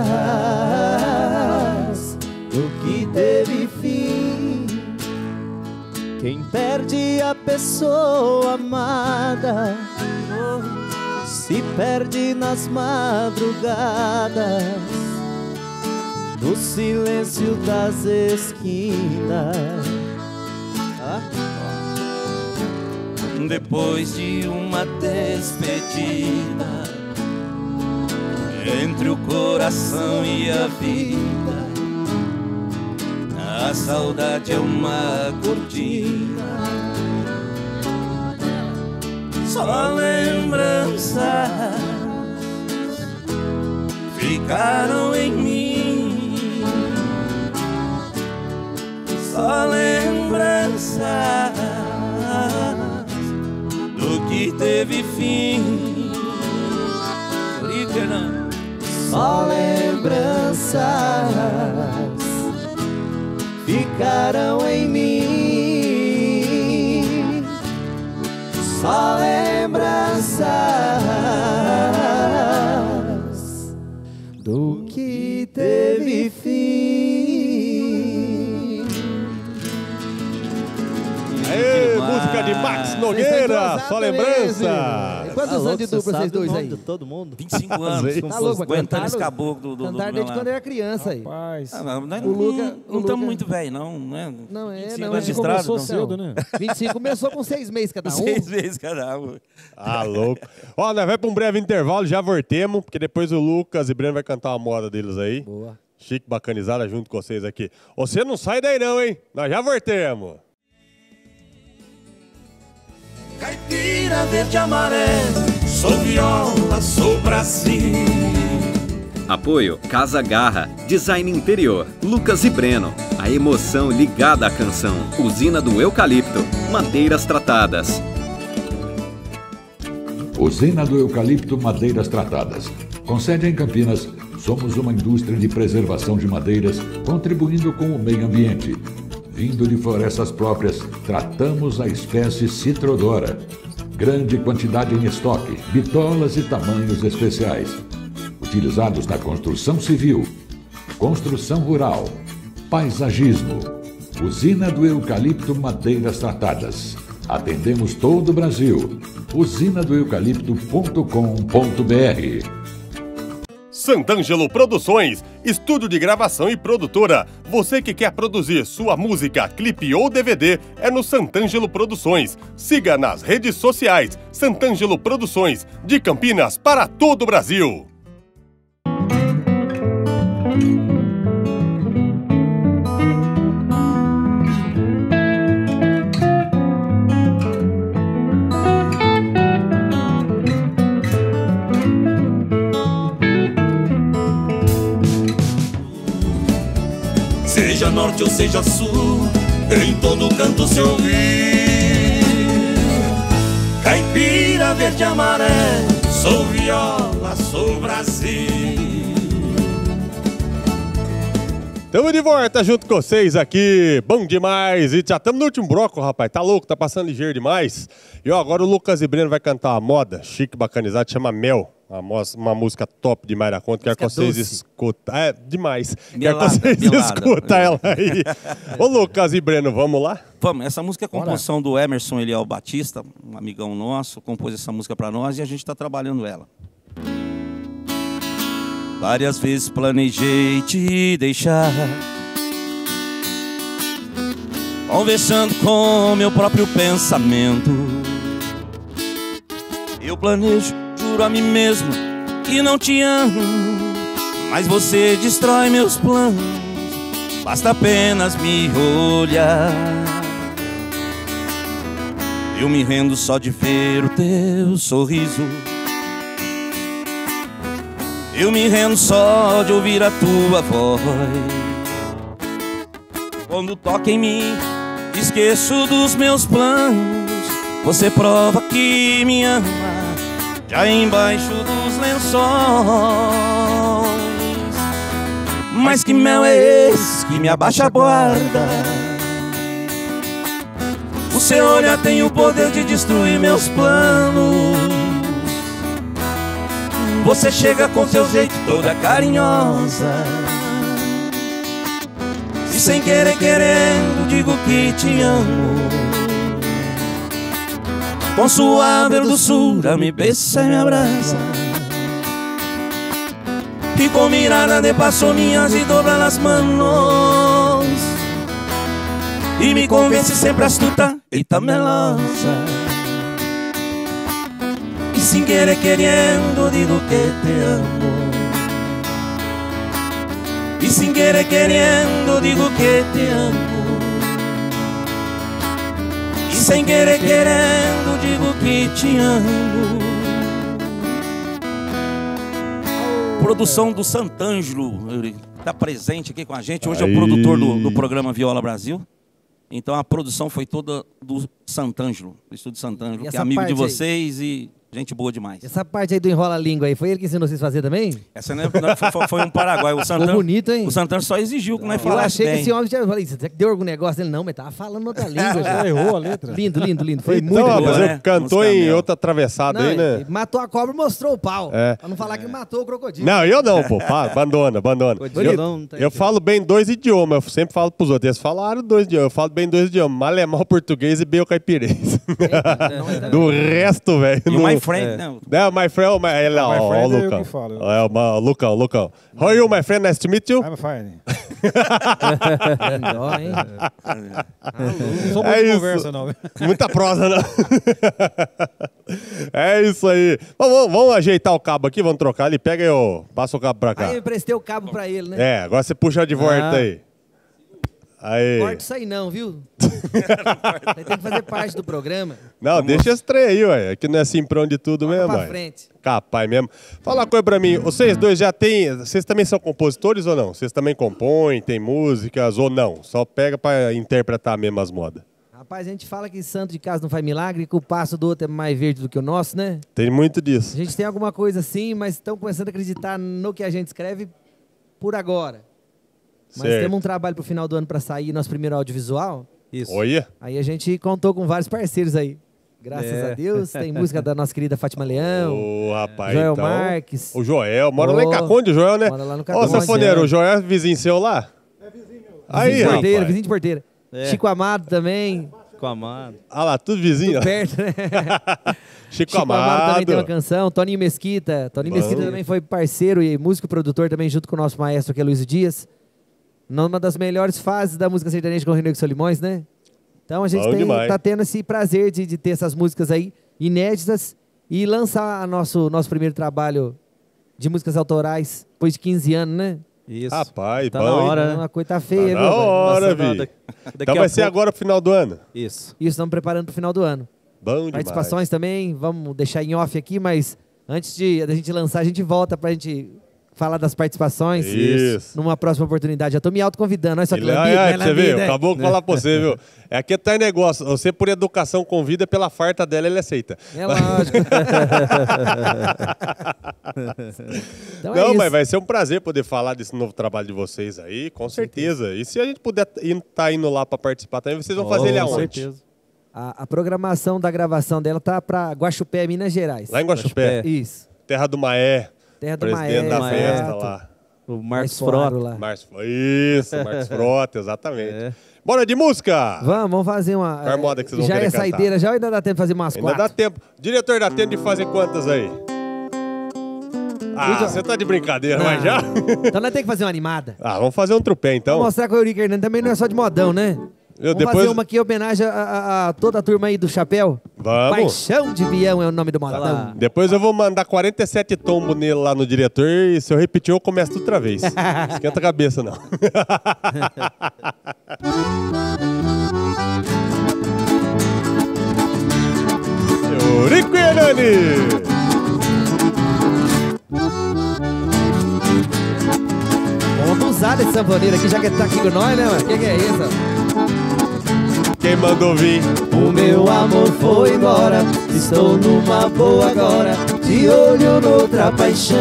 do que teve fim. Quem perde a pessoa amada se perde nas madrugadas, no silêncio das esquinas. Ah. Depois de uma despedida, entre o coração e a vida, a saudade é uma cortina. Só lembranças ficaram em mim. Só lembranças do que teve fim. Só lembranças ficaram em mim. Só lembranças do que teve fim. Aê, música de Max Nogueira, só lembrança. Quantos Tá anos louco, de você dupla sabe vocês dois o nome aí? de todo mundo? vinte e cinco anos. Tá Tá louco, mas Aguentando cantaram- esse caboclo do, do, do Cantar meu desde lado. quando eu era criança aí. Rapaz, Ah, não, nós O não Luca- não o estamos Luca- muito velho, não, né? Não é, vinte e cinco não, anos de ele estrada, começou não. cedo, né? vinte e cinco começou com seis meses cada um. Seis vezes cada um. Ah, louco. Ó, nós vai pra um breve intervalo, já voltemos, porque depois o Lucas e Breno vai cantar uma moda deles aí. Boa. Chique, bacanizada junto com vocês aqui. Você não sai daí não, hein? Nós já voltemos. Caipira verde amarelo, sou viola, sou Brasil. Apoio Casa Garra, Design Interior, Lucas e Breno. A emoção ligada à canção. Usina do Eucalipto, madeiras tratadas. Usina do Eucalipto Madeiras Tratadas. Com sede em Campinas, somos uma indústria de preservação de madeiras, contribuindo com o meio ambiente. Vindo de florestas próprias, tratamos a espécie Citrodora. Grande quantidade em estoque, bitolas e tamanhos especiais. Utilizados na construção civil, construção rural, paisagismo. Usina do Eucalipto Madeiras Tratadas. Atendemos todo o Brasil. usina do eucalipto ponto com ponto br. Sant'Angelo Produções, estúdio de gravação e produtora. Você que quer produzir sua música, clipe ou D V D, é no Sant'Angelo Produções. Siga nas redes sociais. Sant'Angelo Produções, de Campinas para todo o Brasil. Seja norte ou seja sul, em todo canto se ouvir. Caipira, verde, amarelo, sou viola, sou Brasil. Tamo de volta junto com vocês aqui, bom demais. E já estamos no último bloco, rapaz, tá louco, tá passando ligeiro demais. E ó, agora o Lucas e Breno vai cantar uma moda chique, bacanizada, chama Mel. Uma, uma música top demais da conta, quero que vocês escutem. É, demais. Quero que vocês escutem ela aí. Ô Lucas e Breno, vamos lá? Vamos, essa música é composição do Emerson Eliel Batista, um amigão nosso, compôs essa música pra nós e a gente tá trabalhando ela. Várias vezes planejei te deixar, conversando com meu próprio pensamento. Eu planejo, juro a mim mesmo que não te amo, mas você destrói meus planos, basta apenas me olhar. Eu me rendo só de ver o teu sorriso, eu me rendo só de ouvir a tua voz. Quando toca em mim, esqueço dos meus planos, você prova que me ama, já embaixo dos lençóis. Mas que mel é esse que me abaixa a guarda? O seu olhar tem o poder de destruir meus planos. Você chega com seu jeito toda carinhosa, e sem querer querendo digo que te amo. Com sua doçura me beija e me abraça, e com mirada de pasionías e dobra las manos, e me convence sempre astuta e tão melosa. E sem querer querendo digo que te amo, e sem querer querendo digo que te amo, e sem querer querendo digo que te amo. Produção do Sant'Angelo, ele está presente aqui com a gente. Hoje aí é o produtor do, do programa Viola Brasil. Então a produção foi toda do Sant'Angelo, do estúdio Sant'Angelo, que é amigo de vocês aí? E gente boa demais. Essa parte aí do enrola-língua aí, foi ele que ensinou vocês a fazer também? Essa não é, não, foi, foi um Paraguai. O Sant'Angelo, bonito, hein? O Sant'Angelo só exigiu que nós falasse bem. Eu achei que esse homem já... Eu falei, você deu algum negócio? Ele não, mas tava falando outra língua. Já errou a letra. Lindo, lindo, lindo. Foi então, muito bom, bom, né? Cantou em outra atravessada aí, né? Matou a cobra e mostrou o pau. É. Pra não falar que matou o crocodilo. Não, eu não, pô. Para, abandona, abandona. Eu, não, não eu falo bem dois idiomas. Eu sempre falo pros outros. Eles falaram dois idiomas. Eu falo bem dois idiomas. Alemão, português e bem o caipirês. Do resto, velho. E o my friend, não. É, my friend, my, ele, ó, ó, o Lucão. É, o Lucão, Lucão. How are you, my friend? Nice to meet you. I'm fine. Dó, hein? Não sou muito é conversa, não. Muita prosa, não. É isso aí. Vamos, vamos ajeitar o cabo aqui, vamos trocar ele. Pega aí, ó, passa o cabo pra cá. Aí eu emprestei o cabo pra ele, né? É, agora você puxa de volta ah. aí. Aí. Corta isso aí não, viu? Você tem que fazer parte do programa. Não, Vamos. deixa esse trem aí, ué. Aqui não é simprão de tudo Vamos mesmo, pra ué. frente. Capaz mesmo. Fala uma coisa pra mim. Vocês dois já têm... Vocês também são compositores ou não? Vocês também compõem, tem músicas ou não? Só pega pra interpretar mesmo as modas. Rapaz, a gente fala que santo de casa não faz milagre, que o passo do outro é mais verde do que o nosso, né? Tem muito disso. A gente tem alguma coisa assim, mas estão começando a acreditar no que a gente escreve por agora. Mas Certo. temos um trabalho pro final do ano para sair, nosso primeiro audiovisual. Isso. Olha. Aí a gente contou com vários parceiros aí. Graças É. a Deus. Tem música da nossa querida Fátima Leão. Ô, rapaz, Joel então... Marques. O Joel, mora Ô, lá em Caconde, o Joel, né? mora lá no Ó, Caconde. sanfoneiro, o Joel é vizinho seu lá? É vizinho meu. Aí, Vizinho de porteira, rapaz. vizinho de porteira. É. Chico Amado também. Com a mano. Ah lá, tudo vizinho. Tudo perto, né? Chico, Chico Amado também tem uma Amado. canção. Toninho Mesquita. Toninho Bom. Mesquita também foi parceiro e músico e produtor também, junto com o nosso maestro, que é Luiz Dias. Numa das melhores fases da música sertaneja com o Rio Solimões, né? Então a gente Bom tem, demais. tá tendo esse prazer de, de ter essas músicas aí inéditas e lançar a nosso, nosso primeiro trabalho de músicas autorais depois de quinze anos, né? Isso. Rapaz, Tá bom, na hein? hora, né? Uma coisa tá feia, Tá viu? na velho? hora, Nossa, não, Vi. daqui- daqui Então a vai ser pouco- agora pro final do ano. Isso. Isso, estamos preparando pro final do ano. Bom demais. Participações também, vamos deixar em off aqui, mas antes de a gente lançar, a gente volta pra gente falar das participações. Isso. Numa próxima oportunidade. Já tô me autoconvidando, olha só que Ele- lambido, ah, né? é, você Lambido, viu? né? Acabou de falar pra você, viu? É aqui tá em negócio. Você, por educação, convida, pela farta dela, ele aceita. É lógico. Então é Não, isso. mas vai ser um prazer poder falar desse novo trabalho de vocês aí, com certeza. E se a gente puder estar tá indo lá pra participar também, vocês vão Oh, fazer ele com aonde? certeza. A, a programação da gravação dela tá pra Guaxupé, Minas Gerais. Lá em Guaxupé, Isso. terra do Maé, Terra do presidente Maé. da Maé. festa exato. lá. O Mais Marcos fora Frota. lá. Marcos, isso, Marcos Frota, exatamente. É. Bora de música! Vamos, vamos fazer uma. Qual a moda que vocês vão já querer é cantar? saideira, já ou ainda dá tempo de fazer umas Ainda quatro? dá tempo. Diretor, dá tempo de fazer quantas aí? Ah, Então- você tá de brincadeira, Não. mas já? Então nós temos que fazer uma animada. Ah, vamos fazer um trupé então. Vamos mostrar que o Eurico Hernandes também não é só de modão, né? Eu Vamos depois... fazer uma aqui em homenagem a, a- a toda a turma aí do Chapéu. Vamos. Paixão de Bião é o nome do modão. lá. Depois eu vou mandar quarenta e sete tombos nele lá no diretor e se eu repetir eu começo tudo outra vez. Esquenta a cabeça, não. Eurico Hernani! Vamos abusar desse sanfoneiro aqui, já que ele tá aqui com nós, né, mano? O que, que é isso? Quem mandou vir? O meu amor foi embora, estou numa boa agora, de olho noutra paixão.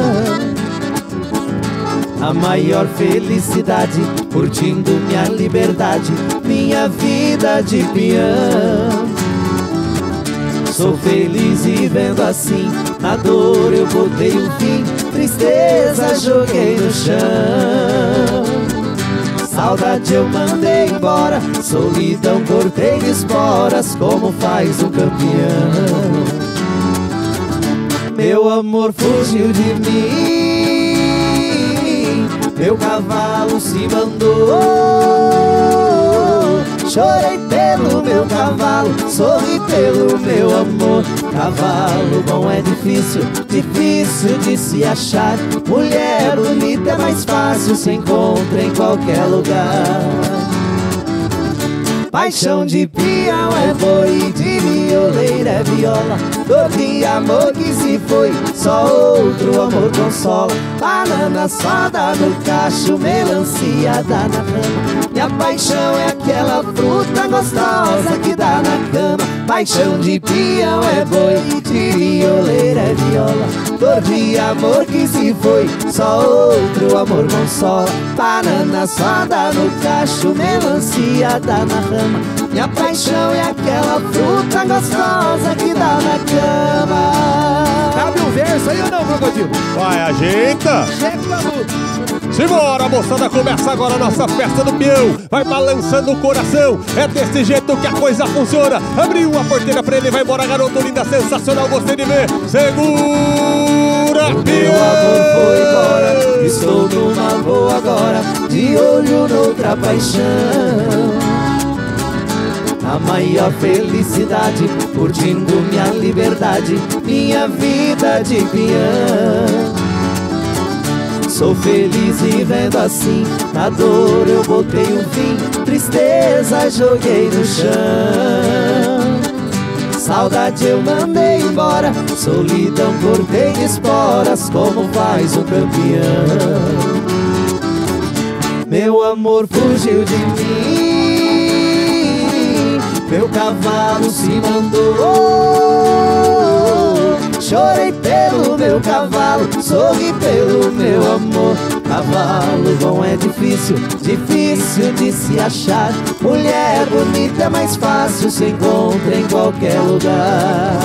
A maior felicidade, curtindo minha liberdade, minha vida de peão. Sou feliz e vendo assim, na dor eu botei um fim, tristeza joguei no chão. Saudade eu mandei embora, solidão cortei de esporas, como faz um campeão. Meu amor fugiu de mim, meu cavalo se mandou. Chorei pelo meu cavalo, sorri pelo meu amor. Cavalo bom é difícil, difícil de se achar. Mulher bonita é mais fácil, se encontra em qualquer lugar. Paixão de peão é boi, de violeira é viola. Dor de amor que se foi, só outro amor consola. Banana só dá no cacho, melancia dá na rama. Minha paixão é aquela fruta gostosa que dá na cama. Paixão de peão é boi, de violeira é viola. Dor de amor que se foi, só outro amor consola. Banana só dá no cacho, melancia dá na rama. Minha paixão é aquela fruta gostosa que dá na cama. Cabe um verso aí ou não, Crocodilo? Vai, ajeita! Chega o babu. Simbora, moçada, começa agora a nossa festa do peão. Vai balançando o coração, é desse jeito que a coisa funciona. Abriu a porteira pra ele, vai embora, garoto linda, sensacional, gostei de ver. Segura, Meu peão! amor foi embora, estou numa boa agora, de olho noutra paixão. A maior felicidade, curtindo minha liberdade, minha vida de peão. Sou feliz e vendo assim, na dor eu botei um fim, tristeza joguei no chão. Saudade eu mandei embora, solidão cortei de esporas, como faz um campeão. Meu amor fugiu de mim, meu cavalo se mandou. Chorei pelo meu cavalo, sorri pelo meu amor. Cavalo bom é difícil, difícil, difícil de se achar. Mulher bonita é mais fácil, se encontra em qualquer lugar.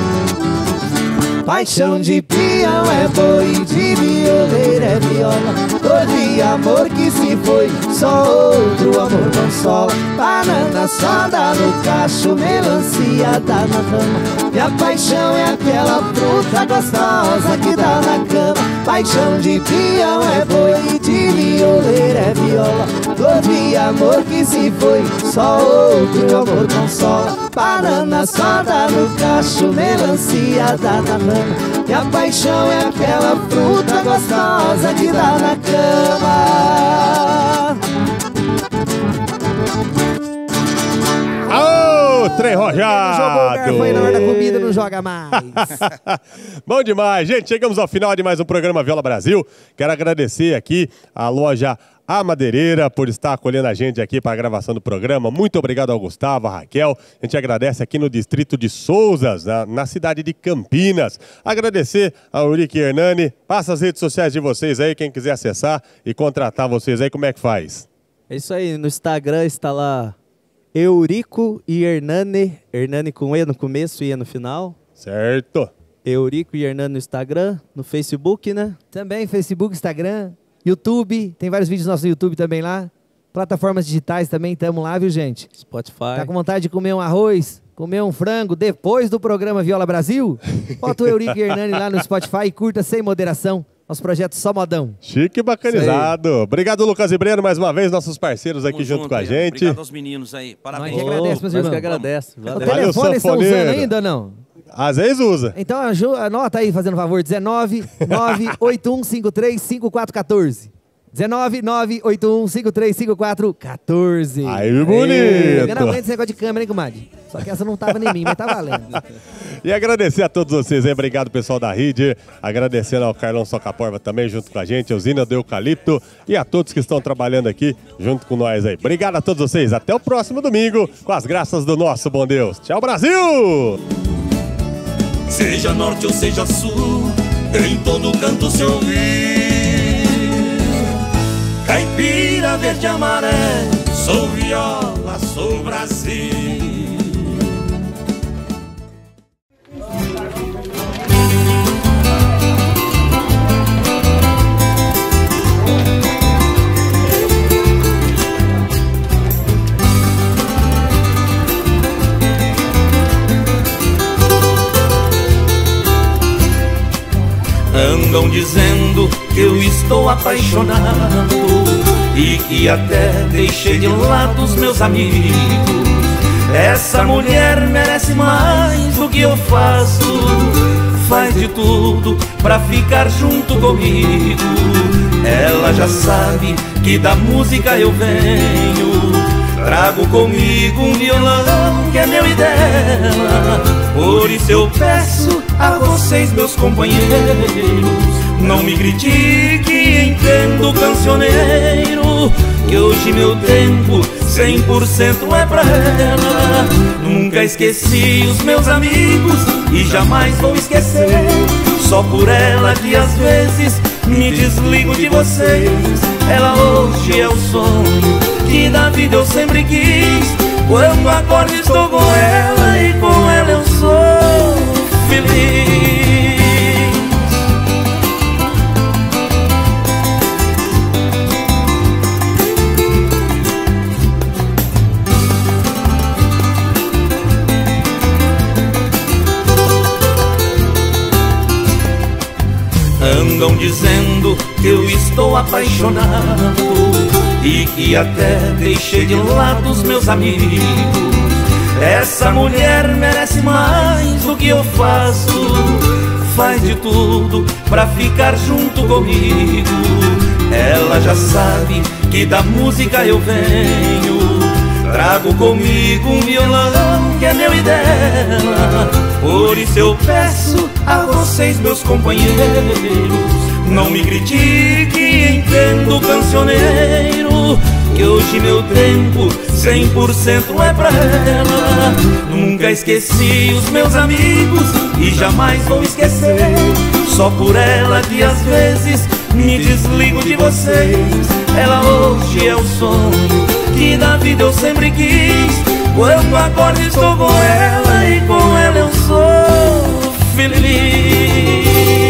Paixão de peão é boi, de violeira é viola. Dor de amor que se foi, só outro amor consola. Banana só dá no cacho, melancia dá na rama. E a paixão é aquela fruta gostosa que dá na cama. Paixão de peão é boi, de violeira é viola. Dor de amor que se foi, só outro amor consola. Banana só dá no cacho, melancia dá na rama. E a paixão é aquela fruta gostosa que dá na cama. Ô, trem rojado! Jogou o garfo aí na hora da comida, não joga mais. Bom demais, gente. Chegamos ao final de mais um programa Viola Brasil. Quero agradecer aqui a loja A Madeireira por estar acolhendo a gente aqui para a gravação do programa. Muito obrigado ao Gustavo, a Raquel. A gente agradece aqui no distrito de Souzas, na, na cidade de Campinas. Agradecer ao Eurico e Hernani. Passa as redes sociais de vocês aí, quem quiser acessar e contratar vocês aí, como é que faz? É isso aí, no Instagram está lá Eurico e Hernani. Hernani com E no começo e E no final. Certo. Eurico e Hernani no Instagram, no Facebook, né? Também Facebook, Instagram, YouTube, tem vários vídeos nossos no YouTube também lá. Plataformas digitais também, tamo lá, viu, gente? Spotify. Tá com vontade de comer um arroz, comer um frango depois do programa Viola Brasil? Bota o Eurico e Hernani lá no Spotify e curta sem moderação. Nosso projeto Só Modão. Chique e bacanizado. Obrigado, Lucas e Breno, mais uma vez, nossos parceiros aqui Tamo junto junto com a aí, gente. Obrigado aos meninos aí. Parabéns. Nós que agradece, meus Nós irmãos. que agradece. O Valeu. telefone estão usando sanfoneiro. ainda ou não? Às vezes usa. Então aju- anota aí, fazendo favor, dezenove, nove oito um cinco três, cinco quatro um quatro. dezenove, nove oito um cinco três cinco quatro um quatro. Aí, bonito. Eu não aguento esse negócio de câmera, hein, comadre? Só que essa não tava em mim, mas tá valendo. E agradecer a todos vocês, hein? Obrigado, pessoal da Rede. Agradecendo ao Carlão Socaporva também, junto com a gente, a Usina do Eucalipto. E a todos que estão trabalhando aqui, junto com nós aí. Obrigado a todos vocês. Até o próximo domingo, com as graças do nosso bom Deus. Tchau, Brasil! Seja norte ou seja sul, em todo canto se ouvir. Caipira, verde, amarelo, sou viola, sou Brasil. Andam dizendo que eu estou apaixonado e que até deixei de lado os meus amigos. Essa mulher merece mais do que eu faço, faz de tudo pra ficar junto comigo. Ela já sabe que da música eu venho, trago comigo um violão que é meu e dela. Por isso eu peço a vocês, meus companheiros, não me critique, entendo, cancioneiro, que hoje meu tempo cem por cento é pra ela. Nunca esqueci os meus amigos e jamais vou esquecer. Só por ela que às vezes me desligo de vocês. Ela hoje é o sonho que da vida eu sempre quis. Quando acordo estou com ela e com ela eu sou feliz. Andam dizendo que eu estou apaixonado e que até deixei de lado os meus amigos. Essa mulher merece mais do que eu faço, faz de tudo pra ficar junto comigo. Ela já sabe que da música eu venho, trago comigo um violão que é meu e dela. Por isso eu peço a vocês, meus companheiros, não me critique, entendo, cancioneiro, que hoje meu tempo cem por cento é pra ela. Nunca esqueci os meus amigos e jamais vou esquecer. Só por ela que às vezes me desligo de vocês. Ela hoje é o sonho que da vida eu sempre quis. Quando acordo estou com ela e com ela eu sou feliz.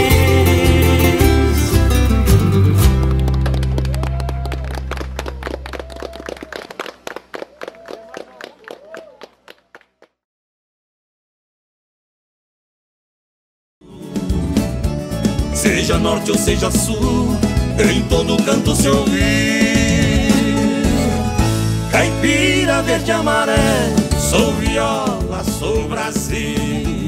Seja norte ou seja sul, em todo canto se ouvir caipira, verde, amarelo, sou viola, sou Brasil.